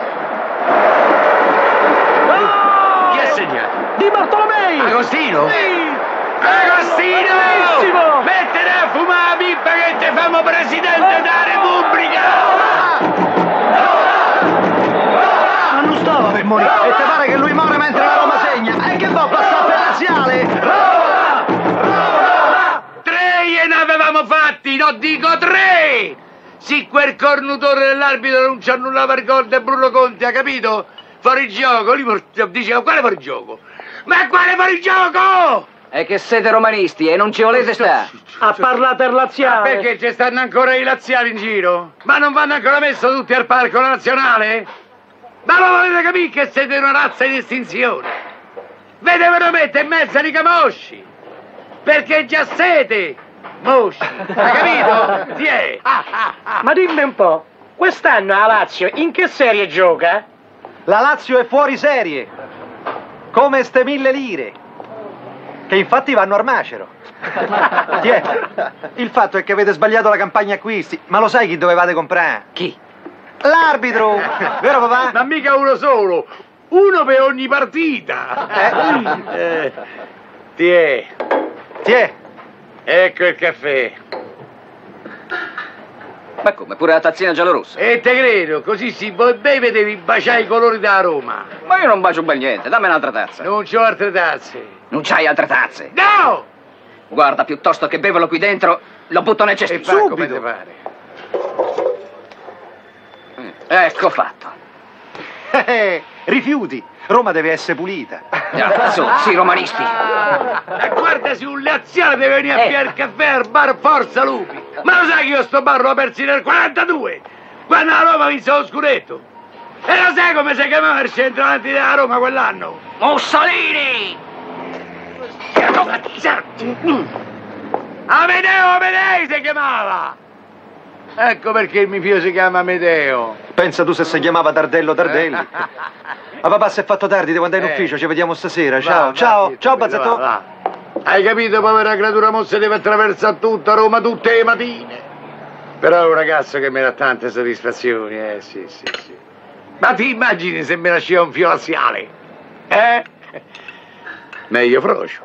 Chi ha segnato? Di Bartolomei! Agostino? Sì! Agostino! Bravissimo! Mettete a fumare la pippa che te famo presidente della Repubblica! Ma non stava per morire. E te pare che lui muore mentre la Roma segna? E che va a passare per laziale? Ne avevamo fatti, non dico 3! Sì, quel cornutore dell'arbitro non c'ha nulla per gol di Bruno Conti, ha capito? Fuori gioco, lui diceva quale fuori gioco? Ma quale fuori gioco? È che siete romanisti e non ci volete stare. Ha parlato per laziale. Perché ci stanno ancora i laziali in giro? Ma non vanno ancora messo tutti al parco nazionale? Ma lo volete capire che siete una razza in estinzione? Vedevano mettere in mezzo ai camosci? perché già sete! Mosci, hai capito? Ti è! Ma dimmi un po', quest'anno la Lazio in che serie gioca? La Lazio è fuori serie, come ste 1000 lire, che infatti vanno al macero. Tiè, il fatto è che avete sbagliato la campagna acquisti, ma lo sai chi dovevate comprare? Chi? L'arbitro, vero papà? Ma mica uno solo, uno per ogni partita. Tiè. Tiè. Ecco il caffè. Ma come, pure la tazzina giallorossa? E te credo, così si beve devi baciare i colori da Roma. Ma io non bacio ben niente, dammi un'altra tazza. Non c'ho altre tazze. Non c'hai altre tazze? No! Guarda, piuttosto che beverlo qui dentro, lo butto nel cestino. E fa come te pare. Ecco fatto. Rifiuti, Roma deve essere pulita. Sì, romanisti. E guardasi un laziale deve venire a piare il caffè al bar Forza Lupi. Ma lo sai che io sto bar l'ho perso nel 42, quando la Roma vinse lo scudetto. E lo sai come si chiamava il centro avanti della Roma quell'anno? Mussolini! Amedei si chiamava! Ecco perché il mio figlio si chiama Amedeo. Pensa tu se si chiamava Tardello Tardelli. Ma papà, si è fatto tardi, devo andare in ufficio, ci vediamo stasera. Ciao, ciao Bazzetto. Hai capito, povera creatura, mo se deve attraversare tutta Roma tutte le mattine. Però è un ragazzo che mi dà tante soddisfazioni, sì. Ma ti immagini se mi nasceva un figlio laziale? Meglio frocio.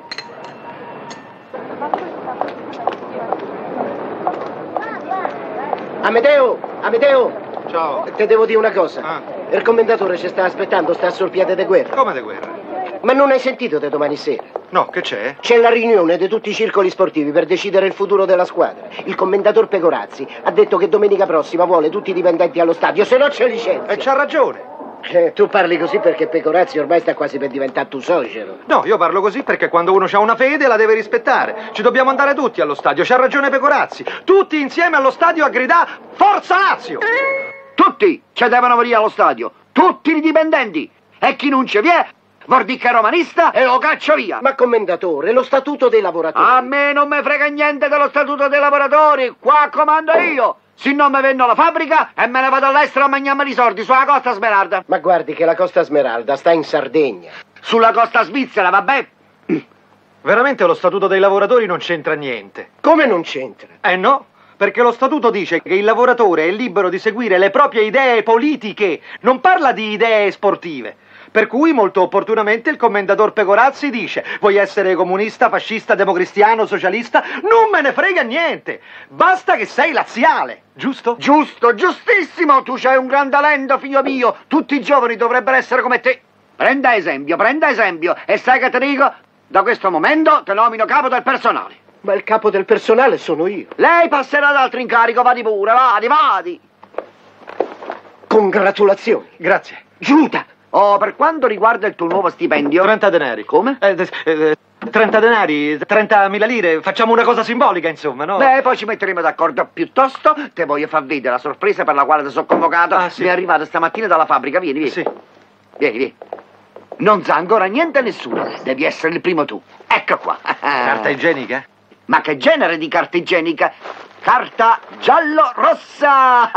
Amedeo! Ciao. Te devo dire una cosa. Il commendatore ci sta aspettando, sta sul piede di guerra. Come di guerra? Ma non hai sentito di domani sera? No, che c'è? C'è la riunione di tutti i circoli sportivi per decidere il futuro della squadra. Il commendator Pecorazzi ha detto che domenica prossima vuole tutti i dipendenti allo stadio, se no c'è licenzia. E c'ha ragione. Tu parli così perché Pecorazzi ormai sta quasi per diventare tuo suocero. No, io parlo così perché quando uno ha una fede la deve rispettare. Ci dobbiamo andare tutti allo stadio, c'ha ragione Pecorazzi. Tutti insieme allo stadio a gridare Forza Lazio! Tutti ci devono venire allo stadio, tutti i dipendenti. E chi non ci viene, vuol dire che è romanista e lo caccio via. Ma commendatore, lo statuto dei lavoratori. A me non mi frega niente dello statuto dei lavoratori, qua comando io. Se non mi vendo alla fabbrica e me ne vado all'estero a mangiarmi i soldi sulla Costa Smeralda. Ma guardi che la Costa Smeralda sta in Sardegna. Sulla costa svizzera, vabbè. Veramente lo statuto dei lavoratori non c'entra niente. Come non c'entra? No, perché lo statuto dice che il lavoratore è libero di seguire le proprie idee politiche, non parla di idee sportive. Per cui, molto opportunamente, il commendator Pecorazzi dice: vuoi essere comunista, fascista, democristiano, socialista? Non me ne frega niente! Basta che sei laziale, giusto? Giusto, giustissimo! Tu c'hai un gran talento, figlio mio! Tutti i giovani dovrebbero essere come te! Prenda esempio, e sai che ti dico? Da questo momento ti nomino capo del personale. Ma il capo del personale sono io. Lei passerà ad altro incarico, vadi pure, vadi! Congratulazioni! Grazie. Giunta! Oh, per quanto riguarda il tuo nuovo stipendio... 30 denari. Come? 30 denari, 30.000 lire, facciamo una cosa simbolica, insomma, no? Beh, poi ci metteremo d'accordo. Piuttosto, te voglio far vedere la sorpresa per la quale ti sono convocato. Sì. Mi è arrivata stamattina dalla fabbrica, vieni. Sì. Vieni. Non sa ancora niente a nessuno, devi essere il primo tu. Ecco qua. Carta igienica? Ma che genere di carta igienica? Carta giallo-rossa!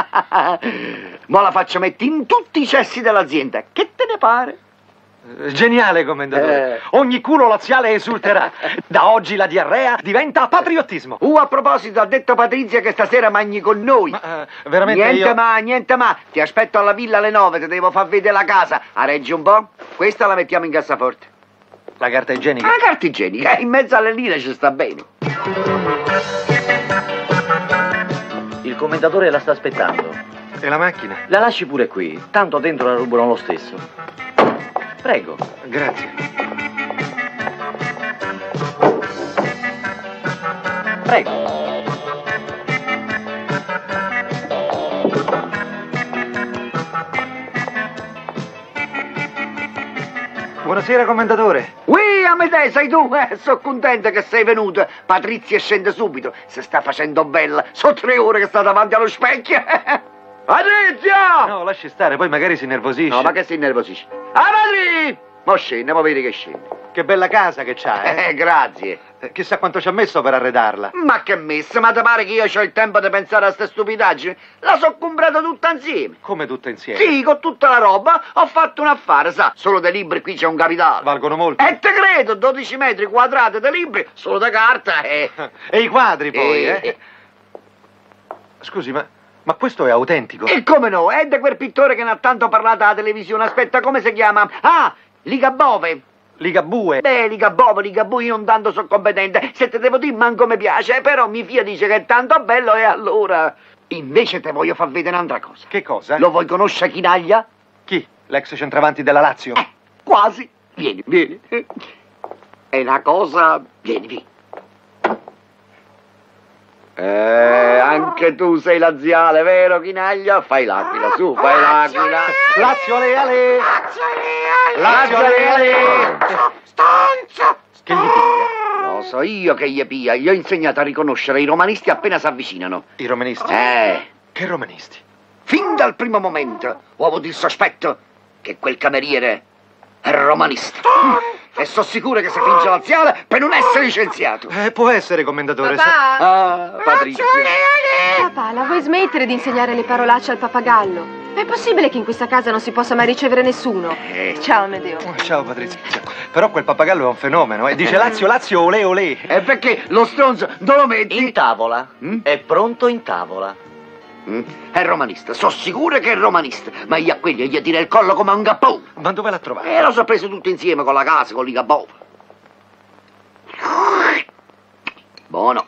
Ma la faccio mettere in tutti i cessi dell'azienda. Che te ne pare? Geniale, commendatore. Ogni culo laziale esulterà. Da oggi la diarrea diventa patriottismo. A proposito, ha detto Patrizia che stasera mangi con noi. Ma veramente Niente ma. Ti aspetto alla villa alle 9, ti devo far vedere la casa. Areggi un po'? Questa la mettiamo in cassaforte. La carta igienica? La carta igienica, in mezzo alle lire ci sta bene. Il commendatore la sta aspettando. E la macchina? La lasci pure qui, tanto dentro la rubano lo stesso. Prego. Grazie. Prego. Buonasera, commendatore. Amedei, sei tu? Sono contenta che sei venuto. Patrizia scende subito. Si sta facendo bella. Sono 3 ore che sta davanti allo specchio. Patrizia! No, lasci stare, poi magari si nervosisce. No, ma che si innervosisce? Ah, Patrizia! Mo scende, mo vedi che scende. Che bella casa che c'ha, Grazie. Chissà quanto ci ha messo per arredarla. Ma che messa, ma ti pare che io ho il tempo di pensare a ste stupidaggini? La so comprata tutta insieme. Come tutta insieme? Sì, con tutta la roba ho fatto un affare, sa, solo dei libri qui c'è un capitale. Valgono molto. E te credo, 12 metri quadrati di libri, solo da carta e... E i quadri poi, Scusi, ma questo è autentico? E come no, è di quel pittore che ne ha tanto parlato alla televisione, aspetta, come si chiama? Ah, Ligabove. Ligabue? Beh, Ligabue, io non tanto sono competente, se te devo dire manco mi piace, però mia figlia dice che è tanto bello e allora... Invece te voglio far vedere un'altra cosa. Che cosa? Lo vuoi conoscere Chinaglia? Chi? L'ex centravanti della Lazio? Quasi. Vieni. È una cosa... Vieni. Anche tu sei laziale, vero Chinaglia? Fai l'aquila, su, fai l'aquila. Lazio ale! Lazio ale! Stanza! Che gli piglia? Lo so io che gli pia, gli ho insegnato a riconoscere i romanisti appena si avvicinano. I romanisti? Che romanisti? Fin dal primo momento ho avuto il sospetto che quel cameriere è romanista. E sono sicuro che si finge laziale per non essere licenziato. Può essere, commendatore. Papà! Ah, Patrizia. Papà, la vuoi smettere di insegnare le parolacce al pappagallo? È possibile che in questa casa non si possa mai ricevere nessuno? Ciao, Amedeo. Ciao, Patrizia. Però quel pappagallo è un fenomeno, Dice Lazio, olè, olè. E perché lo stronzo non lo metti? In tavola. È pronto in tavola. È romanista, sono sicuro che è romanista, ma io a quelli gli tira il collo come a un gappone. Ma dove l'ha trovato? Lo so preso tutto insieme con la casa, con l'Igabov. Buono.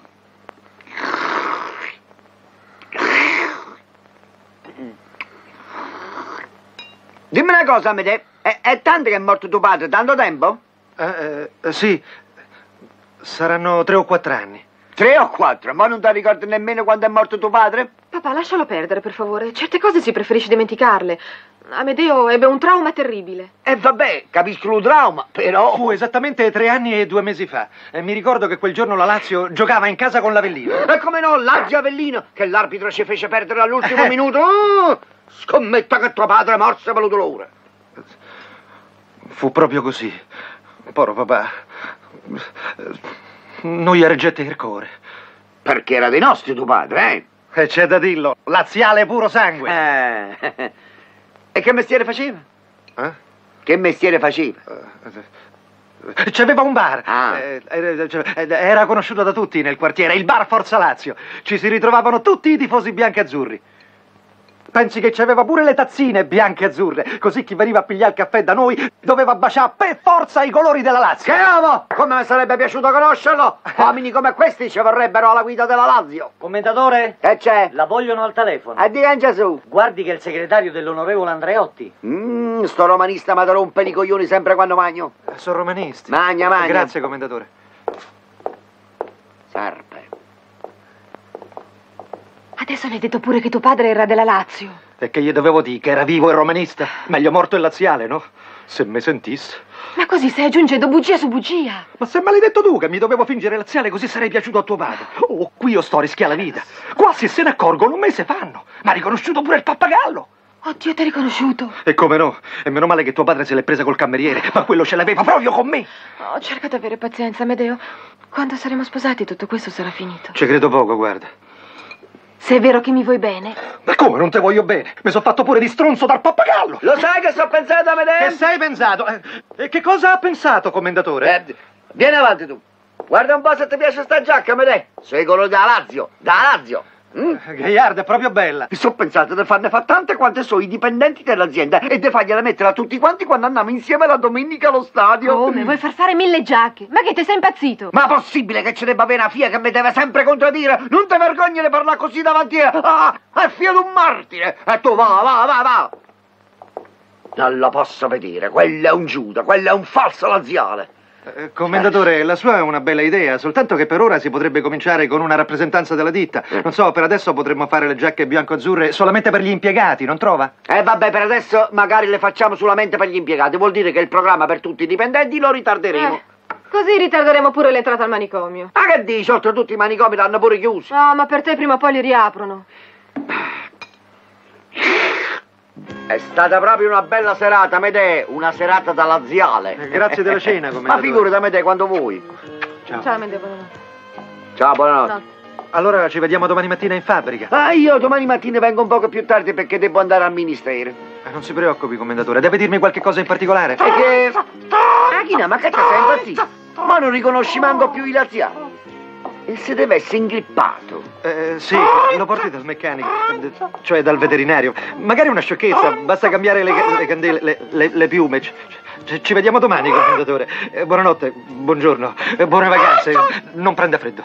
Dimmi una cosa, Amedeo, è tanto che è morto tuo padre, tanto tempo? Sì, saranno 3 o 4 anni. 3 o 4? Ma non ti ricordi nemmeno quando è morto tuo padre? Papà, lascialo perdere, per favore. Certe cose si preferisce dimenticarle. Amedeo ebbe un trauma terribile. Vabbè, capisco lo trauma, però... Fu esattamente 3 anni e 2 mesi fa. E mi ricordo che quel giorno la Lazio giocava in casa con l'Avellino. E come no, Lazio Avellino, che l'arbitro ci fece perdere all'ultimo minuto. Scommetta che tuo padre morse per lo dolore. Fu proprio così. Povero papà. Non gli reggette il cuore. Perché era dei nostri tuo padre, E c'è da dirlo, laziale puro sangue. E che mestiere faceva? Che mestiere faceva? C'aveva un bar. Era conosciuto da tutti nel quartiere, il bar Forza Lazio. Ci si ritrovavano tutti i tifosi bianchi e azzurri. Pensi che c'aveva pure le tazzine bianche e azzurre, così chi veniva a pigliare il caffè da noi doveva baciare per forza i colori della Lazio. Che amo! Come mi sarebbe piaciuto conoscerlo? Uomini come questi ci vorrebbero alla guida della Lazio. Commendatore? Che c'è? La vogliono al telefono. E di Gesù. Guardi che è il segretario dell'onorevole Andreotti. Sto romanista mi rompe i coglioni sempre quando magno. Sono romanisti. Magna. Grazie, commendatore. Serpe. Adesso le hai detto pure che tuo padre era della Lazio. E che gli dovevo dire che era vivo e romanista? Meglio morto e laziale, no? Se mi sentisse. Ma così stai aggiungendo bugia su bugia. Ma sei maledetto tu che mi dovevo fingere laziale così sarei piaciuto a tuo padre. Oh, qui io sto a rischiare la vita. Qua se ne accorgono un mese fanno. Ma ha riconosciuto pure il pappagallo. Oddio, ti ha riconosciuto. E come no? E meno male che tuo padre se l'è presa col cameriere, ma quello ce l'aveva proprio con me. Oh, cerca di avere pazienza, Amedeo. Quando saremo sposati tutto questo sarà finito. Ci credo poco, guarda. Se è vero che mi vuoi bene? Ma come non te voglio bene? Mi sono fatto pure di stronzo dal pappagallo. Lo sai che sto pensando, Amedeo? Che sei pensato? E che cosa ha pensato, commendatore? Vieni avanti tu. Guarda un po' se ti piace sta giacca, Amedeo. Sei quello da Lazio. Gagliarda, è proprio bella. Mi sono pensato di farne fa tante quante sono i dipendenti dell'azienda e di fargliela mettere a tutti quanti quando andiamo insieme la domenica allo stadio. Come? Vuoi far fare 1000 giacche? Ma che te sei impazzito? Ma possibile che ci debba avere una figlia che mi deve sempre contraddire? Non ti vergogni di parlare così davanti a figlia di un martire? E tu va. Non lo posso vedere, quello è un Giuda, quello è un falso laziale. Commendatore, la sua è una bella idea, soltanto che per ora si potrebbe cominciare con una rappresentanza della ditta. Non so, per adesso potremmo fare le giacche bianco-azzurre solamente per gli impiegati, non trova? Vabbè, per adesso magari le facciamo solamente per gli impiegati. Vuol dire che il programma per tutti i dipendenti lo ritarderemo. Così ritarderemo pure l'entrata al manicomio. Ma che dici? Oltretutto i manicomi l'hanno pure chiusi. No, ma per te prima o poi li riaprono. È stata proprio una bella serata, Amedeo, una serata da laziale. Grazie della cena, commendatore. Ma figurati, Amedeo, quando vuoi. Ciao. Ciao, Amedeo, buonanotte. Ciao, buonanotte. No. Allora ci vediamo domani mattina in fabbrica. Ah, io domani mattina vengo un poco più tardi perché devo andare al ministero. Non si preoccupi, commendatore, deve dirmi qualche cosa in particolare. Perché... Achina, ma che te sei impazzito? Ma non riconosci manco più i laziali. E se deve essere ingrippato? Sì, lo porti dal meccanico, cioè dal veterinario. Magari una sciocchezza, basta cambiare le candele, le piume. Ci vediamo domani, commendatore. Buonanotte, buongiorno, buone vacanze. Non prenda freddo.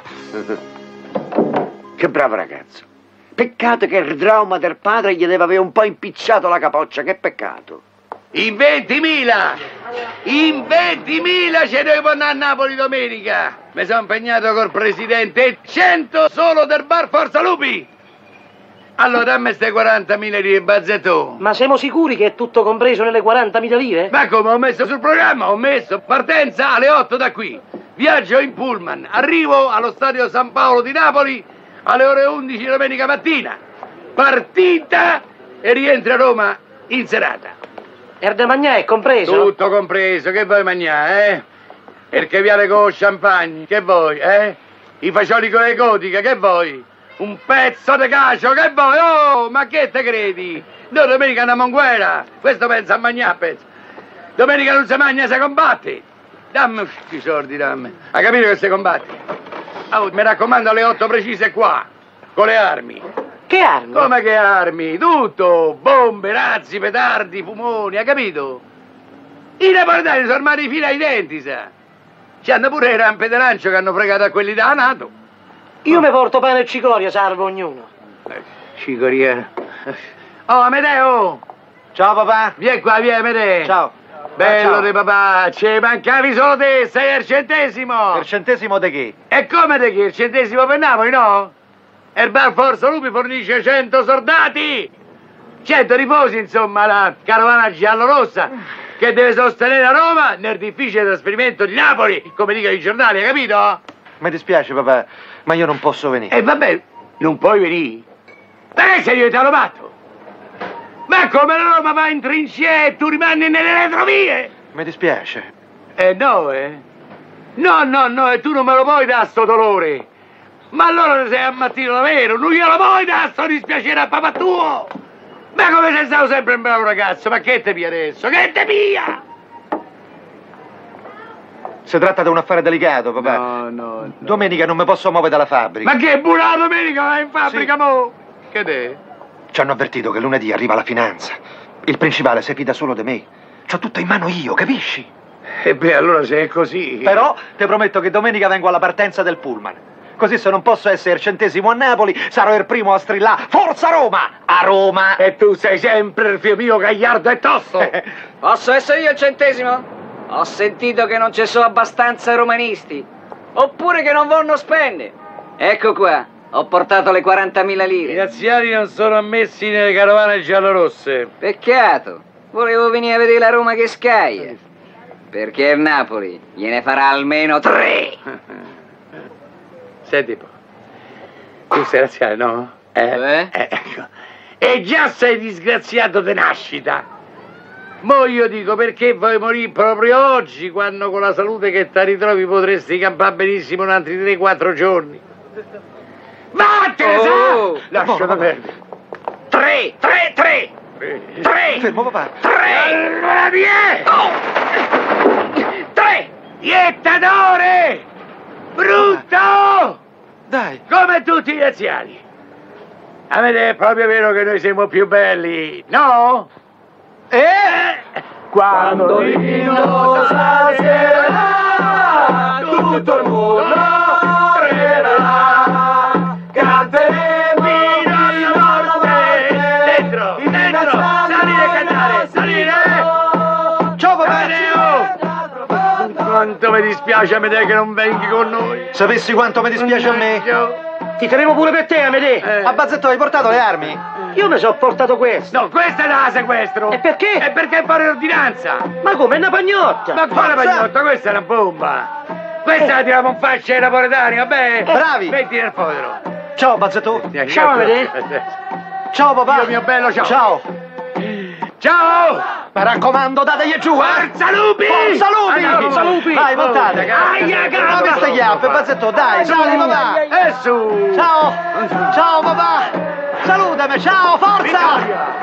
Che bravo ragazzo. Peccato che il trauma del padre gli deve avere un po' impicciato la capoccia, che peccato. In 20.000! In 20.000 ce ne devo andare a Napoli domenica! Mi sono impegnato col presidente e 100 solo del bar Forza Lupi! Allora dammi ste 40.000 lire, Bazzetto! Ma siamo sicuri che è tutto compreso nelle 40.000 lire? Ma come ho messo sul programma? Ho messo partenza alle 8 da qui, viaggio in pullman, arrivo allo stadio San Paolo di Napoli alle ore 11 domenica mattina, partita e rientro a Roma in serata. E da mangiare è compreso? Tutto compreso, che vuoi mangiare, E il caviale con champagne, che vuoi, I fagioli con le gotiche, che vuoi? Un pezzo di cacio, che vuoi? Oh, ma che te credi? Noi domenica andiamo in guerra, questo pensa a mangiare, pensa. Domenica non si mangia, si combatte. Dammi i soldi, dammi. Hai capito che si combatte? Oh, mi raccomando, alle 8 precise qua, con le armi. Che armi? Come che armi? Tutto! Bombe, razzi, petardi, fumoni, hai capito? I napoletani sono armati fino ai denti, sa. C'hanno pure le rampe di lancio che hanno fregato a quelli da NATO. Io mi porto pane e cicoria, salvo ognuno. Cicoria. Oh, Amedeo! Ciao papà! Vieni qua, vieni, Amedeo! Ciao! Bello ciao. di papà, ci mancavi solo te, sei al centesimo! Per centesimo di che? E come di che? Il centesimo per Napoli, no? E il bar Forza Lupi fornisce 100 soldati! 100 riposi, insomma, la carovana giallorossa che deve sostenere a Roma nel difficile trasferimento di Napoli, come dicono i giornali, hai capito? Mi dispiace papà, ma io non posso venire. E vabbè, non puoi venire? Perché sei diventato matto? Ma come la Roma va in trincee e tu rimani nelle retrovie? Mi dispiace. No, No, e tu non me lo puoi dare sto dolore. Ma allora sei ammattino davvero, non glielo puoi dare sto dispiacere a papà tuo. Ma come sei stato sempre un bravo ragazzo, ma che te pia adesso? Che te pia? Si tratta di un affare delicato, papà. No. Domenica non mi posso muovere dalla fabbrica. Ma che buona domenica vai in fabbrica, sì. Mo? Che te? Ci hanno avvertito che lunedì arriva la finanza. Il principale si fida solo di me. C'ho tutto in mano io, capisci? E beh, allora se è così... Però ti prometto che domenica vengo alla partenza del pullman. Così se non posso essere il centesimo a Napoli, sarò il primo a strillare Forza Roma! A Roma! E tu sei sempre il figlio mio gagliardo e tosto! Posso essere io il centesimo? Ho sentito che non ci sono abbastanza romanisti. Oppure che non vogliono spendere. Ecco qua, ho portato le 40.000 lire. I laziali non sono ammessi nelle carovane giallorosse. Peccato, volevo venire a vedere la Roma che scaglia. Perché il Napoli gliene farà almeno 3. Senti un po'. Tu sei laziale, no? Ecco. E già sei disgraziato di nascita. Mo io dico, perché vuoi morire proprio oggi, quando con la salute che ti ritrovi potresti campare benissimo in altri 3-4 giorni? Vattene, sa! Lasciate perdere. 3! Fermo, papà. 3! Allora vieni! 3! Iettatore! Brutto! Dai! Come tutti gli anziani. A me è proprio vero che noi siamo più belli, no? Quando l'inno stasera tutto il mondo tremala, canteremo di morte. Dentro, salire a cantare, salire! Ciao papà! Quanto mi dispiace a me che non vengi con noi. Sapessi quanto mi dispiace a me? Ti faremo pure per te, Amedeo. A Bazzetto hai portato le armi? Io mi sono portato questo. No, questa è la sequestro. E perché? E perché fare ordinanza. Ma come, è una pagnotta? Ma quale pagnotta? Questa è una bomba. Questa la tiriamo in faccia ai napoletani, vabbè? Bravi. Metti nel fodero. Ciao Bazzetto. Ciao, Amedeo. Ciao papà. Dio mio bello, ciao. Ciao. Ciao. Mi raccomando, dategli giù, Forza Lupi! Forza Lupi! Forza Lupi! Dai, montate! Aia, non avete chiappe, pazzetto, dai, sali papà! E su! Ciao! Ciao papà! Salutami, ciao, forza!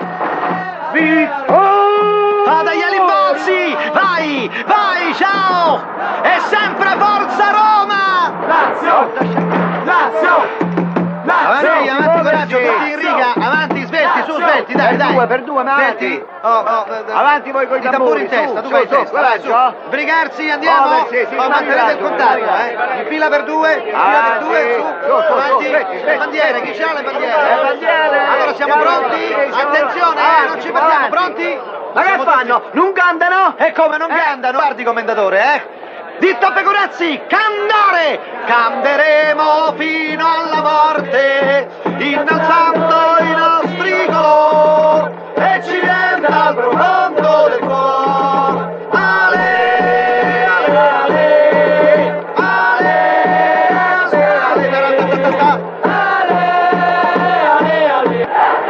Fate gli alimbozzi! Vai! Vai, ciao! E sempre forza Roma! Lazio! Lazio! Avanti, avanti, coraggio, tutti in riga, avanti, svelti, su, svelti, dai, dai. Per due, ma avanti. Avanti voi con i tamburi in testa, tu su, vai in su, testa, coraggio. vai, su. Sbrigarsi, andiamo. Sì, Poi mantenete il contatto, in fila per due, su, avanti. Le bandiere, chi c'ha le bandiere? Le bandiere. Allora siamo pronti? Attenzione, non ci perdiamo, pronti? Ma che fanno? Non cantano? E come non cantano? Guardi, commendatore, Ditto Pecorazzi, cantare! Canteremo fino alla morte, innalzando i nostri colori, e ci viene dal profondo del cuore. Ale, ale, ale, ale, ale, ale, ale.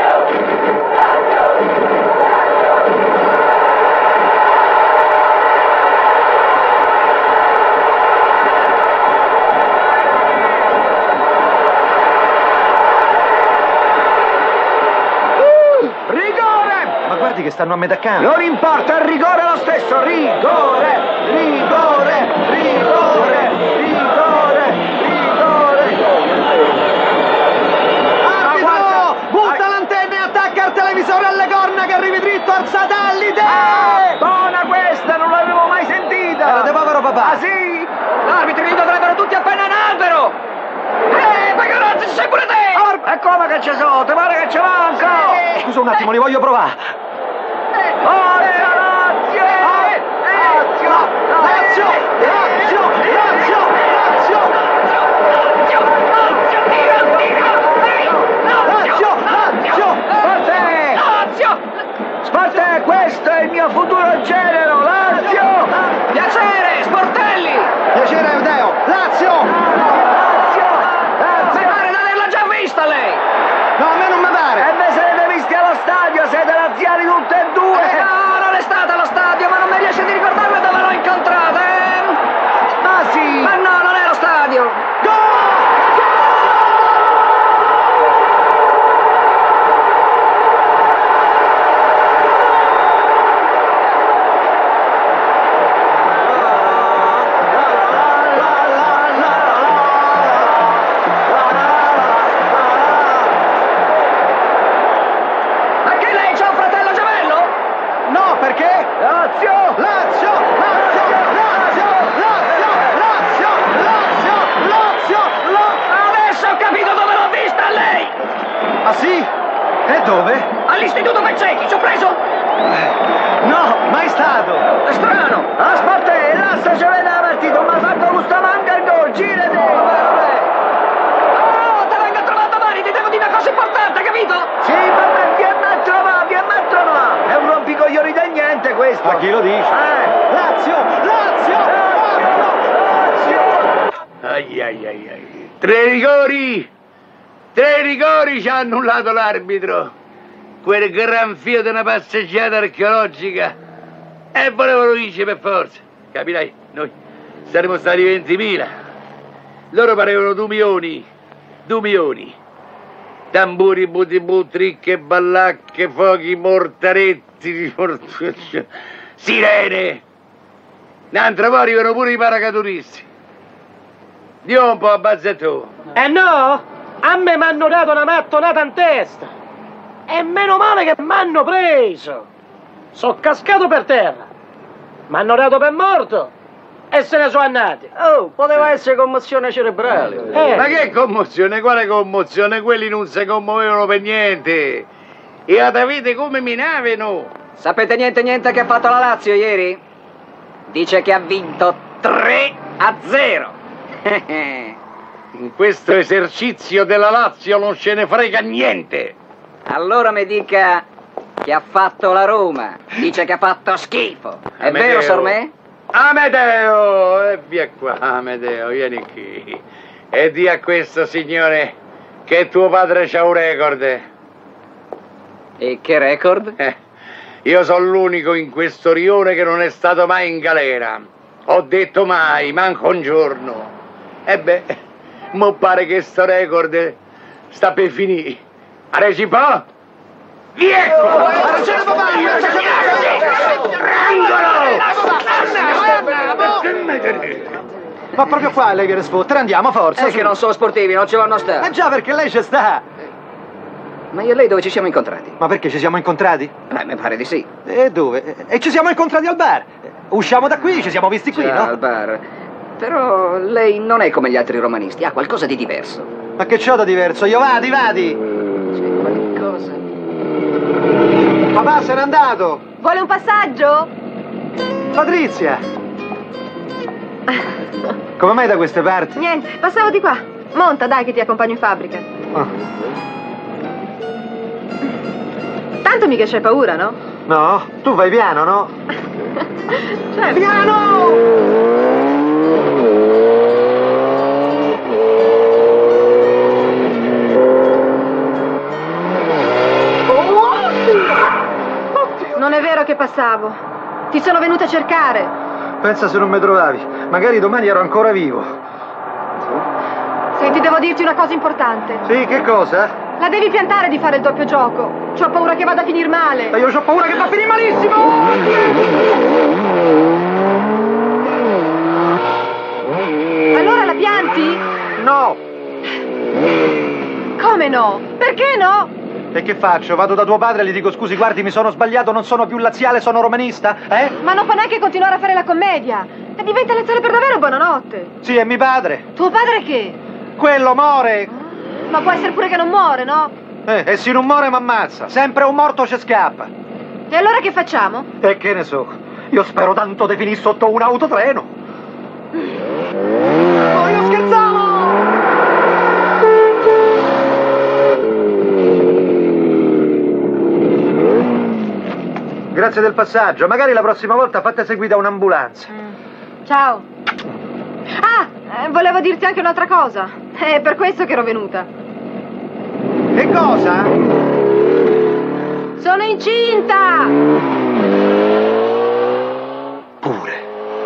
Guardi che stanno a metà campo. Non importa, il rigore è lo stesso, rigore, rigore, rigore, rigore, rigore. Arbitro, butta l'antenna e attacca il televisore alle corna che arrivi dritto al satellite. Buona questa, non l'avevo mai sentita. Era de povero papà. Ah sì? L'arbitro li dovrebbero tutti appena in albero! Pecorazzi, sei pure te! E come che ci sono? Ti pare che ci manca? Scusa un attimo, li voglio provare. Sparte, questo è il mio futuro genero, Lazio! Piacere, Sportelli! Piacere, Eudeo! Lazio! Mi pare di averla già vista lei! No, a me non mi pare! E me siete visti allo stadio, siete laziali tutte e due! No, non è stata allo stadio, ma non mi riesce di ricordarmi dove l'ho incontrata, Ma sì! Ma no, non è allo stadio! Ah sì? E dove? All'istituto per ciechi, ci ho preso! No, mai stato! È strano! Aspetta, là sta ci vede la partita, ma fatto gusto manca il gol, girate! Vabbè! Oh, te vengo a trovare domani, ti devo dire una cosa importante, capito? Sì, vabbè, vieni a trovare! È un rompicoglioni da niente questo! Ma chi lo dice? Lazio! Lazio! Ai ai ai ai. Tre rigori ci ha annullato l'arbitro. Quel gran fio di una passeggiata archeologica. E volevano vincere per forza. Capirai, noi saremmo stati 20.000. Loro parevano 2 milioni. 2 milioni. Tamburi, butibù, tricche, ballacche, fuochi, mortaretti, sirene. N'altra poi arrivano pure i paracadutisti. Dio un po' a bazzetto. No? A me mi hanno dato una mattonata in testa. E meno male che mi hanno preso. Sono cascato per terra. Mi hanno dato per morto. E se ne sono andati. Oh, poteva essere commozione cerebrale. Ma che commozione? Quale commozione? Quelli non si commuovevano per niente. E avete come minavano. Sapete niente che ha fatto la Lazio ieri? Dice che ha vinto 3-0. In questo esercizio della Lazio non ce ne frega niente. Allora mi dica che ha fatto la Roma. Dice che ha fatto schifo. È Amedeo. vero, sor me? Amedeo! E via qua, Amedeo, vieni qui. E di a questo signore che tuo padre c'ha un record. E che record? Io sono l'unico in questo rione che non è stato mai in galera. Ho detto mai, manco un giorno. E beh, mo pare che sto record sta per finire. A recipo? Viecco! Ma proprio qua lei viene a sfottere, andiamo, forza. È che non sono sportivi, non ci vanno a stare. Già, perché lei ci sta. Ma io e lei dove ci siamo incontrati? Ma perché ci siamo incontrati? Mi pare di sì. E dove? E ci siamo incontrati al bar. Usciamo da qui, ci siamo visti qui, no? Al bar. Però lei non è come gli altri romanisti, ha qualcosa di diverso. Ma che c'ho da diverso? Io vadi! C'è qualcosa. Papà se n'è andato! Vuole un passaggio? Patrizia! Come mai da queste parti? Niente, passavo di qua. Monta, dai, che ti accompagno in fabbrica. Tanto mica c'hai paura, no? No, tu vai piano, no? Certo. Piano! Non è vero che passavo. Ti sono venuta a cercare. Pensa se non mi trovavi. Magari domani ero ancora vivo. Senti, devo dirti una cosa importante. Sì, che cosa? La devi piantare di fare il doppio gioco. C'ho paura che vada a finire male. Ma io c'ho paura che va a finire malissimo! Allora la pianti? No! Come no? Perché no? E che faccio? Vado da tuo padre e gli dico scusi, guardi, mi sono sbagliato, non sono più laziale, sono romanista, eh? Ma non può neanche continuare a fare la commedia. E diventa laziale per davvero, buonanotte. Sì, è mio padre. Tuo padre che? Quello muore! Ma può essere pure che non muore, no? E se non muore mi ammazza. Sempre un morto ci scappa. E allora che facciamo? E che ne so? Io spero tanto di finire sotto un autotreno. Oh, io scherzavo! Grazie del passaggio. Magari la prossima volta fate seguire da un'ambulanza. Ciao. Ah, volevo dirti anche un'altra cosa. È per questo che ero venuta. Che cosa? Sono incinta! Pure.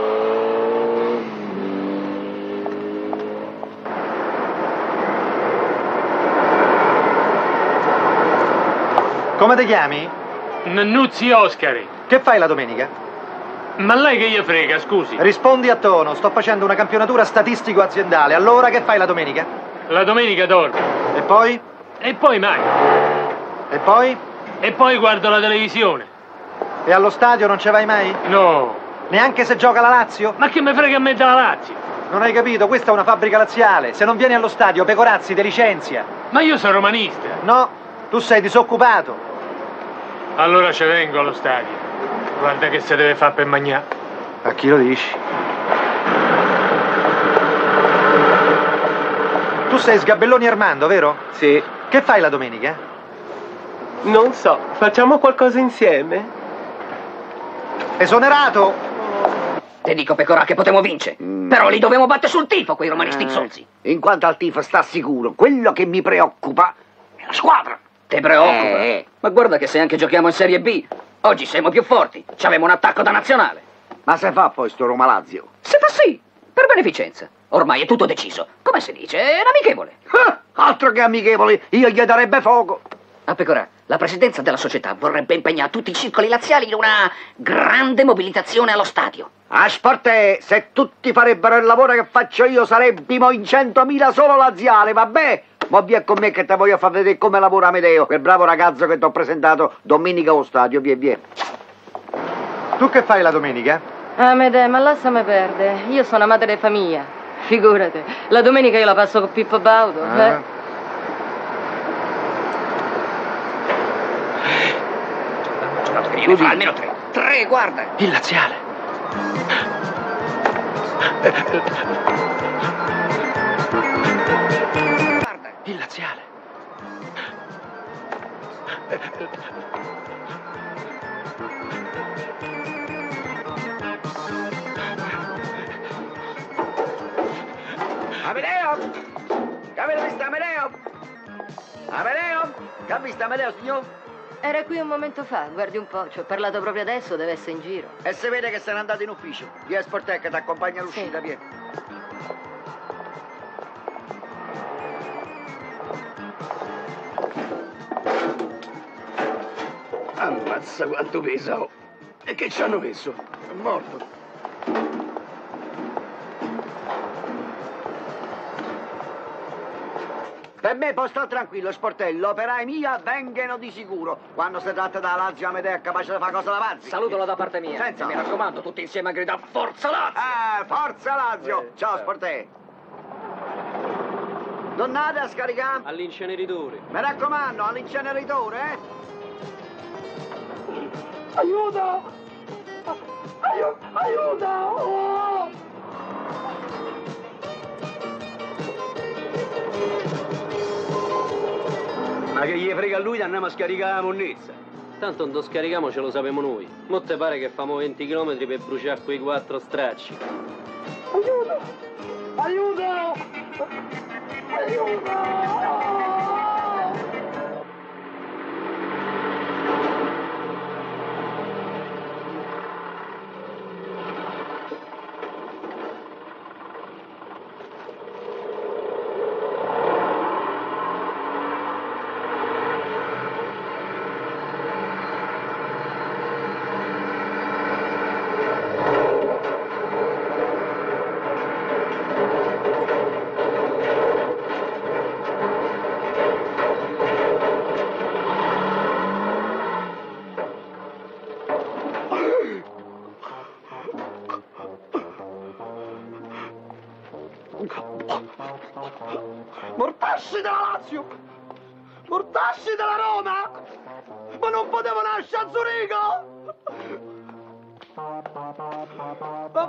Come ti chiami? Nannuzzi Oscari. Che fai la domenica? Ma lei che gli frega, scusi? Rispondi a tono, sto facendo una campionatura statistico aziendale. Allora che fai la domenica? La domenica dormo. E poi? E poi mai. E poi? E poi guardo la televisione. E allo stadio non ci vai mai? No. Neanche se gioca la Lazio? Ma che me frega a me della Lazio? Non hai capito, questa è una fabbrica laziale. Se non vieni allo stadio, Pecorazzi ti licenzia. Ma io sono romanista. No, tu sei disoccupato. Allora ci vengo allo stadio. Guarda che se deve fare per mangiare. A chi lo dici? Tu sei Sgabelloni Armando, vero? Sì. Che fai la domenica? Non so, facciamo qualcosa insieme? Esonerato! Te dico, Pecora, che potremmo vincere. Però li dobbiamo battere sul tifo, quei romanisti zozzi. In quanto al tifo sta sicuro, quello che mi preoccupa è la squadra. Te preoccupa? Ma guarda che se anche giochiamo in Serie B, oggi siamo più forti. C'avemo un attacco da nazionale. Ma se fa poi sto Roma Lazio? Se fa sì, per beneficenza. Ormai è tutto deciso. Come si dice? È un amichevole. Altro che amichevole, io gli darebbe fuoco. A Pecora, la presidenza della società vorrebbe impegnare tutti i circoli laziali in una grande mobilitazione allo stadio. A Sporte, se tutti farebbero il lavoro che faccio io, sarebbimo in 100.000 solo laziali, vabbè? Ma via con me che te voglio far vedere come lavora Amedeo, quel bravo ragazzo che ti ho presentato domenica allo stadio, via. Tu che fai la domenica? Amedeo, ma lasciami perdere, io sono madre di famiglia, figurati, la domenica io la passo con Pippo Baudo, Io ne fa almeno tre. Tre, guarda. Il laziale. Guarda. Il laziale. Amedeo! Che avete visto Amedeo? Amedeo? Che ha visto Amedeo, signor? Era qui un momento fa, guardi un po', ci ho parlato proprio adesso, deve essere in giro. E se vede che se n'è andato in ufficio. Via Sportec, ti accompagna all'uscita, via. Ammazza quanto pesa, oh. E che ci hanno messo? È morto. Per me può stare tranquillo, sportello, operai mia vengono di sicuro. Quando si tratta da Lazio, Amedeo è capace di fare cosa da pazzi. Salutalo da parte mia. Senza. E mi raccomando, tutti insieme a gridare Forza Lazio! Forza Lazio! Ciao, sportello. Donnate a scaricare? All'inceneritore. Mi raccomando, all'inceneritore, eh? Aiuto! Aiuto! Oh! Ma che gli frega a lui, andiamo a scaricare la monnezza. Tanto non lo scarichiamo, ce lo sappiamo noi. Mo te pare che famo 20 km per bruciare quei 4 stracci. Aiuto! Aiuto! Aiuto! Mortassi della Lazio! Mortassi della Roma! Ma non potevo nascere a Zurigo! Ma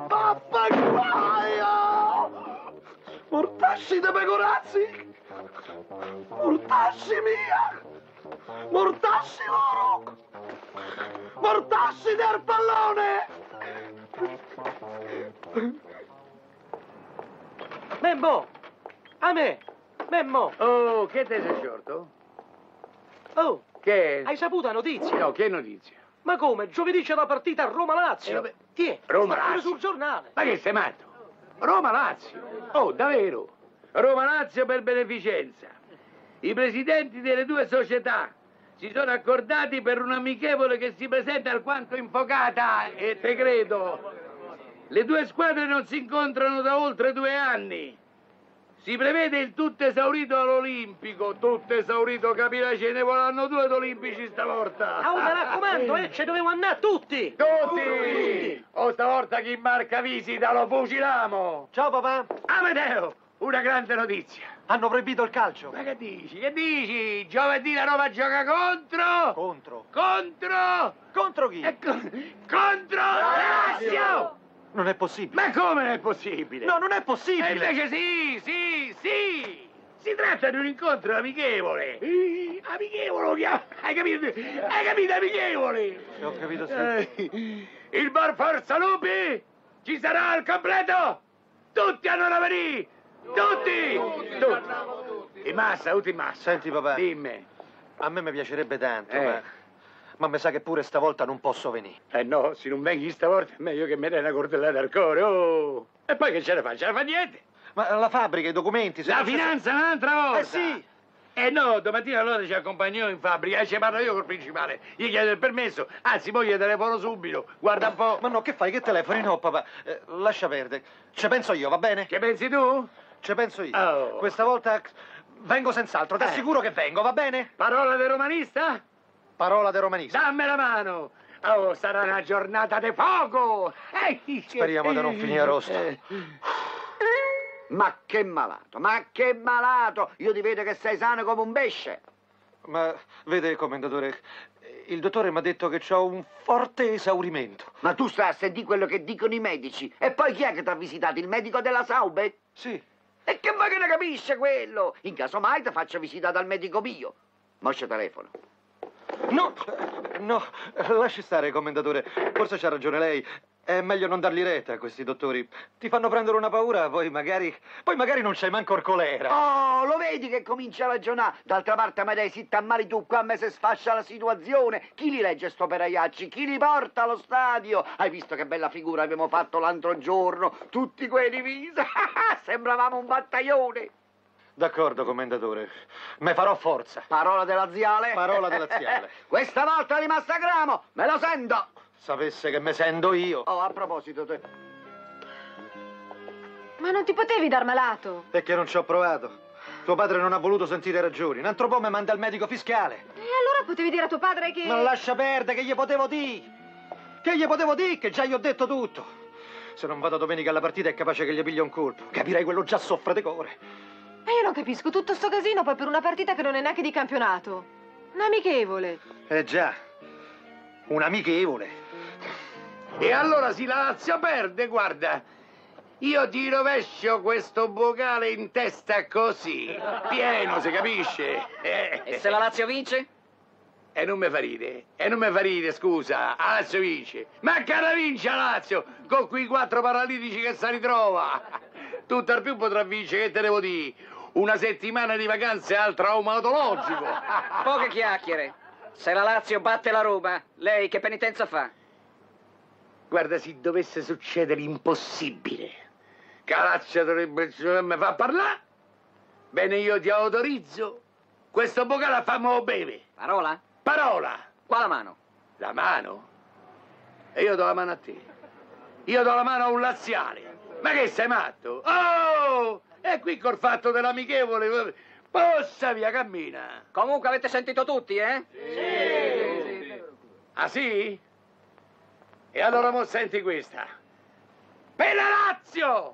vaffanculo! Mortassi dei Pecorazzi! Mortassi mia! Mortassi loro! Mortassi del pallone! Memmo! A me! Memmo! Oh, che te sei sciorto? Oh! Che? Hai saputo la notizia? No, che notizia? Ma come? Giovedì c'è la partita Roma-Lazio! Tiè! Roma-Lazio? sul giornale! Ma che sei matto? Roma-Lazio? Oh, davvero? Roma-Lazio per beneficenza. I presidenti delle due società si sono accordati per un amichevole che si presenta alquanto infocata e te credo. Le due squadre non si incontrano da oltre 2 anni. Si prevede il tutto esaurito all'Olimpico. Tutto esaurito, capirai, ce ne vorranno 2 olimpici stavolta. Ah, mi raccomando, ci dovevo andare tutti! Tutti! Oh, stavolta chi marca visita lo fuciliamo! Ciao papà! Amedeo, una grande notizia. Hanno proibito il calcio. Ma che dici? Che dici? Giovedì la Roma gioca contro? Contro? Contro? Contro chi? Contro la Lazio! Non è possibile. Ma come non è possibile? No, non è possibile. E invece sì! Si tratta di un incontro amichevole. Amichevole, hai capito? Hai capito, amichevole? Ho capito, sì. Il bar Forza Lupi ci sarà al completo. Tutti hanno da venire. Tutti. In massa, tutti in massa. Senti papà. Dimmi. A me mi piacerebbe tanto, ma mi sa che pure stavolta non posso venire. No, se non vengi stavolta è meglio che mi dai una cordellata al cuore, oh! E poi che ce ne fa? Ce ne fa niente! Ma la fabbrica, i documenti... La finanza un'altra volta! sì! No, domattina allora ci accompagno in fabbrica e ci parlo io col principale. Gli chiedo il permesso, anzi poi gli telefono subito, guarda un po'. Ma no, che fai? Che telefoni? No, papà, lascia perdere. Ci penso io, va bene? Che pensi tu? Ci penso io. Oh. Questa volta vengo senz'altro, ti assicuro che vengo, va bene? Parola del romanista? Parola del romanista. Dammi la mano! Oh, sarà una giornata di fuoco! Speriamo di non finire rosto. Ma che malato! Io ti vedo che sei sano come un pesce! Ma vede, commendatore, il dottore mi ha detto che ho un forte esaurimento. Ma tu stai a sentire quello che dicono i medici? E poi chi è che ti ha visitato? Il medico della Saube? Sì. E che vuoi che ne capisce quello? In caso mai ti faccio visita dal medico mio. Moscia telefono. No, lasci stare, commendatore. Forse c'ha ragione lei. È meglio non dargli retta a questi dottori. Ti fanno prendere una paura, poi magari non c'hai manco il colera. Oh, lo vedi che comincia a ragionare? D'altra parte, Amedei, si t'ammali tu, qua a me se sfascia la situazione. Chi li legge sto peraiacci? Chi li porta allo stadio? Hai visto che bella figura abbiamo fatto l'altro giorno? Tutti quei divisi. Sembravamo un battaglione. D'accordo, commendatore. Me farò forza. Parola della ziale? Parola della ziale. Questa volta li massacramo, me lo sento. Sapesse che me sento io. Oh, a proposito, te. Ma non ti potevi dar malato? È che non ci ho provato. Tuo padre non ha voluto sentire ragioni. Un altro po' mi manda al medico fiscale. E allora potevi dire a tuo padre che... Ma lascia perdere, che gli potevo dire? Che gli potevo dire? Che già gli ho detto tutto. Se non vado domenica alla partita è capace che gli piglia un colpo. Capirei, quello già soffre di cuore. E io non capisco tutto sto casino poi per una partita che non è neanche di campionato. Un'amichevole. Già. Un'amichevole. E allora se la Lazio perde, guarda, io ti rovescio questo boccale in testa così, pieno, si capisce? E se la Lazio vince? E non mi fa ride, scusa, la Lazio vince. Ma che la vince la Lazio, con quei 4 paralitici che si ritrova? Tutt'al più potrà vincere, che te devo dire, una settimana di vacanze al traumatologico. Poche chiacchiere. Se la Lazio batte la Roma, lei che penitenza fa? Guarda, se dovesse succedere l'impossibile, che la Lazio dovrebbe mi fa parlare, bene, io ti autorizzo, questo boccale a farmelo bere. Parola? Parola! Qua la mano. La mano? E io do la mano a te. Io do la mano a un laziale. Ma che sei matto? Oh! E qui col fatto dell'amichevole, possa via, cammina. Comunque avete sentito tutti, eh? Sì. Ah sì? E allora mo senti questa. Per la Lazio!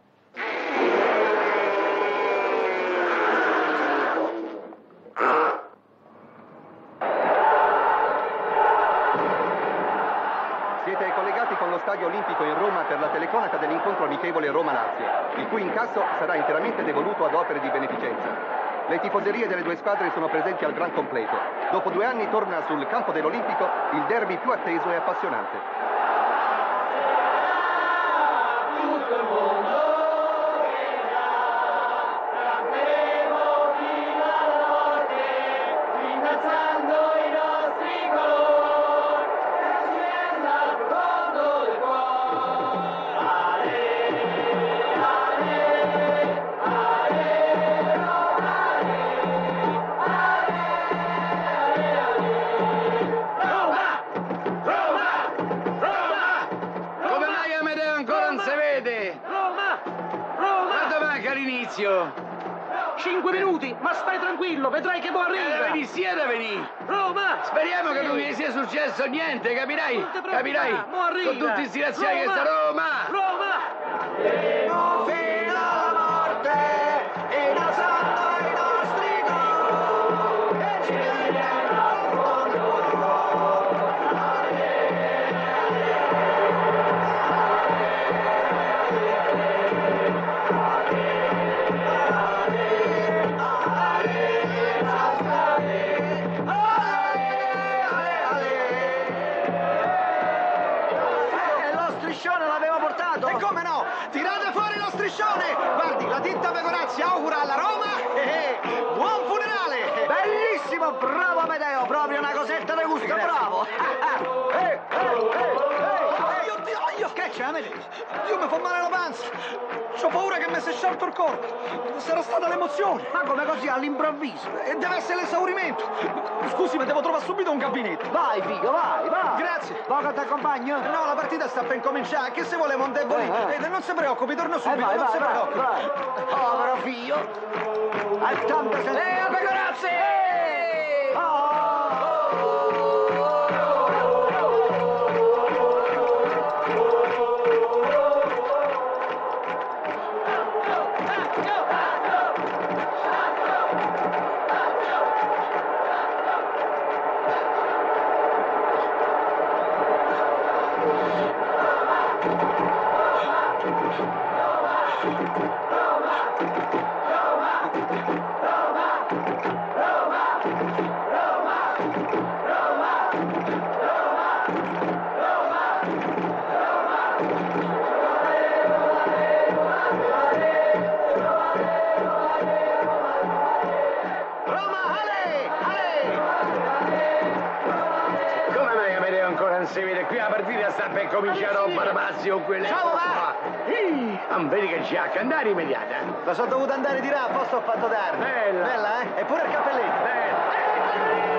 Siete collegati con lo Stadio Olimpico in Roma per la telecronaca dell'incontro amichevole Roma-Lazio, il cui incasso sarà interamente devoluto ad opere di beneficenza. Le tifoserie delle due squadre sono presenti al gran completo. Dopo 2 anni torna sul campo dell'Olimpico il derby più atteso e appassionante. Tutto il mondo canteremo fino alla notte, innalzando i nostri colori, che ci renda al profondo del cuore. Ale, ale, ale, Roma, Come mai Amedeo ancora non si vede? Roma! Quanto manca all'inizio? 5 minuti, ma stai tranquillo, vedrai che mo arriva! Veni, sia da venì! Roma! Speriamo che non vi sia successo niente, capirai? Non ti preoccupare, Capirai? mo arriva! Con tutti sti razziali che sta Roma! Roma! Fino alla morte, innalzando i nostri gol, che ci renda al profondo del cuore. Lo striscione l'avevo portato! E come no? Tirate fuori lo striscione! Guardi, la ditta Pecorazzi augura alla Roma buon funerale! Bellissimo, bravo Amedeo, proprio una cosetta di gusto, bravo! Oddio, che c'è, Amedeo? Io mi fa male la panza! C'ho paura che mi si è sciolto il corpo! Sarà stata l'emozione! Ma come così, all'improvviso? E deve essere l'esaurimento! Scusi, ma devo trovare subito un gabinetto! Vai, figlio, vai! Grazie! Vuoi che ti accompagno? No, la partita sta per incominciare, che se voleva un debolì! Non si preoccupi, torno subito, vai, non si vai, preoccupi! vai. Povero figlio! Al tanto se... a Pecorazzi! Roma! non si vede, qui la partita sta per cominciare a rompere passi con quelle... Ciao, va! Non vedi che c'è a andare immediata? La sono dovuto andare di là, a posto ho fatto tardi. Bella! Bella, eh? E pure il cappelletto. Bella!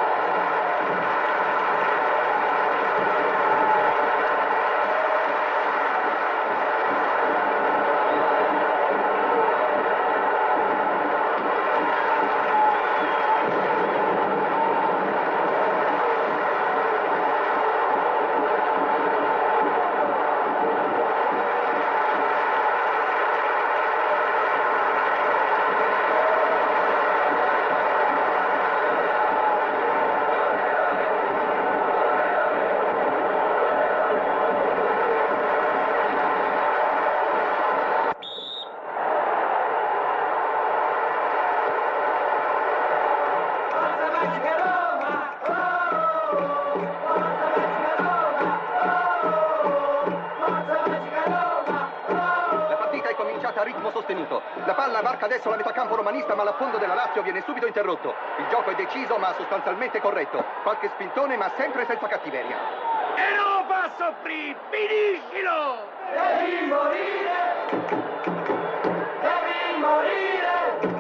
A ritmo sostenuto. La palla varca adesso la metà campo romanista, ma l'affondo della Lazio viene subito interrotto. Il gioco è deciso ma sostanzialmente corretto. Qualche spintone ma sempre senza cattiveria. E non lo fa soffrire! Finiscilo! Devi morire! Devi morire!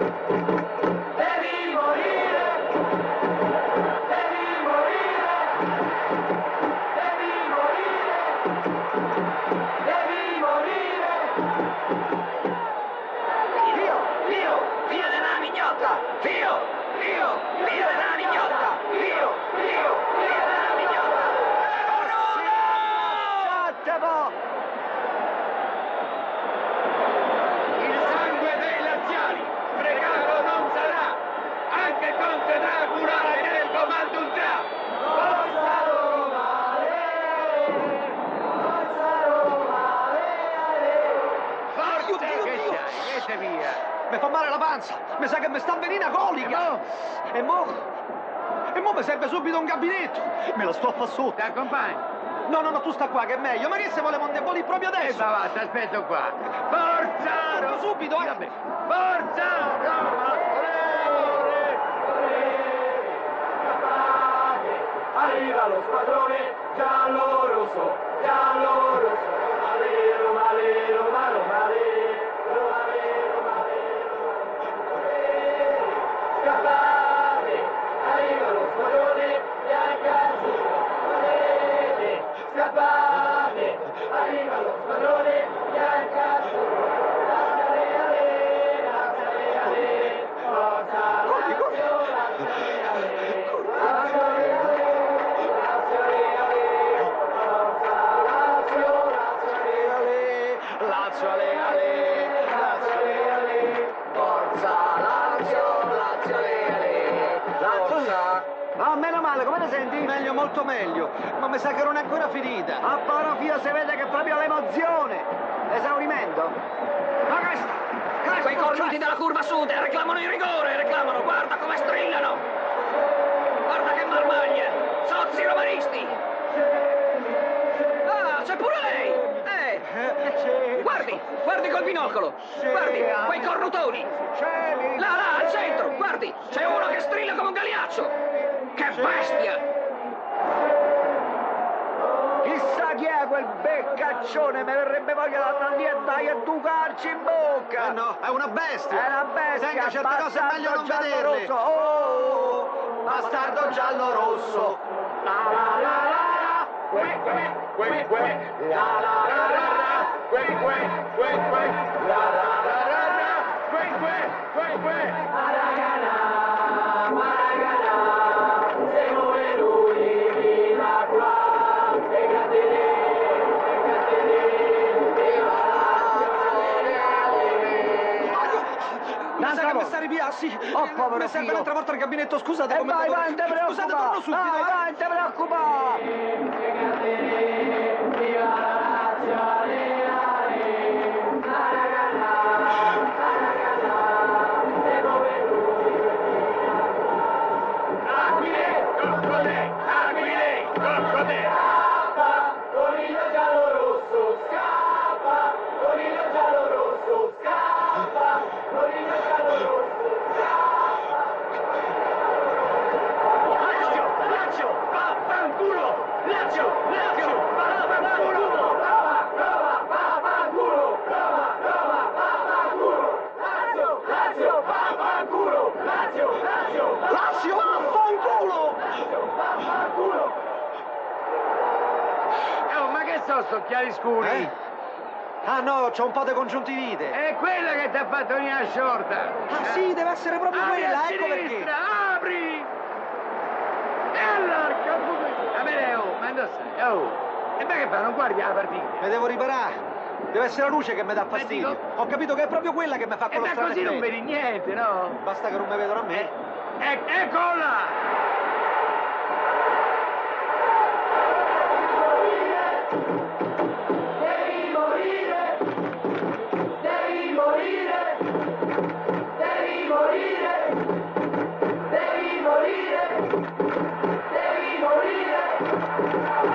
Devi morire! Devi morire! Devi morire! Devi morire! Fio della mignotta! Fio della mignotta! Fio della mignotta! Il sangue dei laziali fregato non sarà! Anche Conte Dracula nel comando ultra! Forza Roma! Forza Roma! Forza che c'hai? Mette via! Mi fa male la panza, mi sa che mi sta venendo una colica. E mo mi serve subito un gabinetto. Me lo sto a fare sotto. Ti accompagno? No, tu sta qua che è meglio. Ma che se volevamo indebolire proprio adesso? Va, ti aspetto qua. Forza! Torno subito, Vabbè. Forza! Roma! Arriva lo squadrone giallo-rosso, giallo-rosso. Roma, Roma, Roma, scappate, arriva lo squadrone bianco-azzurro, scappate, arriva lo squadrone bianco-azzurro, forza Lazio, Ah, meno male, come ti senti? Meglio, molto meglio, ma mi sa che non è ancora finita. A Parofio si vede che è proprio l'emozione. Esaurimento. Ma che Quei cornuti della curva sud reclamano il rigore, reclamano, guarda come strillano! Guarda che marmaglia! Sozzi romanisti! Ah, c'è pure lei! Guardi col binocolo! Guardi, quei cornutoni! Là, al centro, guardi! C'è uno che strilla come un galiaccio! Che bestia! Chissà chi è quel beccaccione, mi verrebbe voglia di andare lì e dai a ducarci in bocca! No, è una bestia! È una bestia! Tenga, certe cose è meglio non vederle! Rosso. Oh, bastardo giallo-rosso! La la la la la! La la la la la! Maragana, Maragana, se muore lui viva qua, e Catene, Mi sa che mi sta ripiassi! Oh, povero mi serve Dio. l'altra volta il gabinetto, scusate, come vai, non te preoccupare! Scusate, torno subito! Vai, non te preoccupare! Coniglio giallo-rosso, scappa! Coniglio giallo-rosso, scappa! Coniglio giallo-rosso, scappa! Lazio! Vaffanculo! Lazio! che sono sto occhiali scuri? Ah no, c'ho un po' di congiuntivite. È quella che ti ha fatto venire a sciorta. Ah sì, deve essere proprio Apri quella, a ecco perché. sinistra, apri! E allarga pure. Amedeo, ma dove stai? Oh. E beh che fa, non guardi la partita? Mi devo riparare. Deve essere la luce che mi dà fastidio. Ho capito che è proprio quella che mi fa quello E strano così non effetto. vedi niente, no? Basta che non mi vedono a me. Eccola! Devi morire! Devi morire! Devi morire! Devi morire! Devi morire!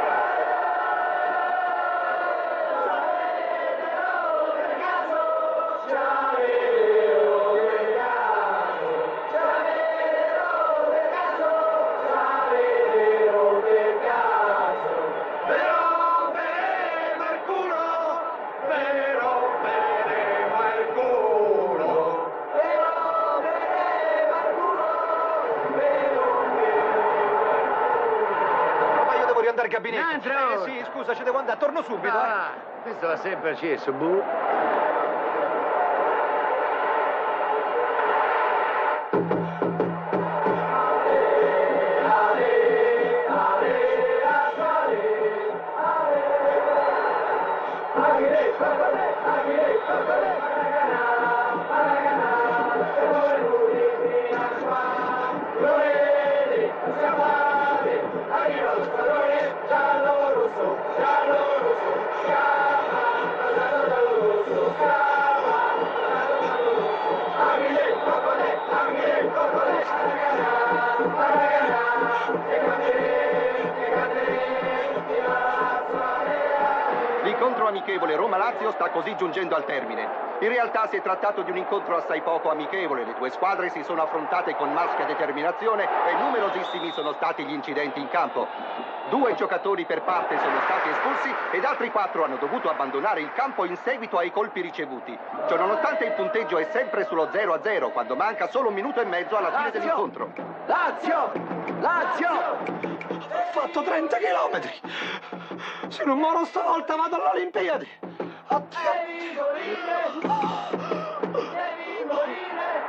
Ma io devo riandare al gabinetto. Nandro! Sì, scusa, ci devo andare, torno subito. Questo va sempre acceso, bu. L'incontro amichevole Roma-Lazio sta così giungendo al termine. In realtà si è trattato di un incontro assai poco amichevole. Le due squadre si sono affrontate con maschia determinazione e numerosissimi sono stati gli incidenti in campo. 2 giocatori per parte sono stati espulsi ed altri 4 hanno dovuto abbandonare il campo in seguito ai colpi ricevuti. Ciononostante il punteggio è sempre sullo 0-0 quando manca solo 1 minuto e mezzo alla fine dell'incontro. Lazio! Lazio! Ho fatto 30 chilometri. Se non muoro stavolta vado all'Olimpiadi. Devi morire! Devi morire!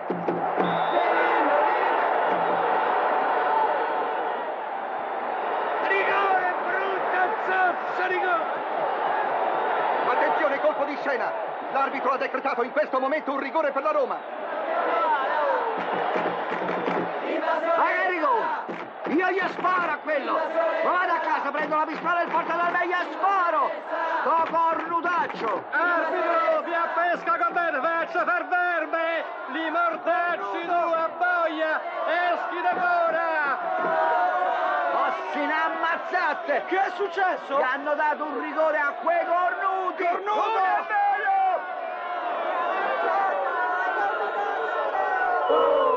Rigore, brutta zozza, rigore! Attenzione, colpo di scena! L'arbitro ha decretato in questo momento un rigore per la Roma. Magarico! Io gli sparo a quello! Ma vado a casa, prendo la pistola e il portatarme e gli sparo! Sto cornutaccio! Arbitro, vi appesca con me, faccia far verme! Li mortacci tu a boia! Eschi da ora! Ossine ammazzate! Che è successo? Gli hanno dato un rigore a quei cornuti! Cornuto! Oh!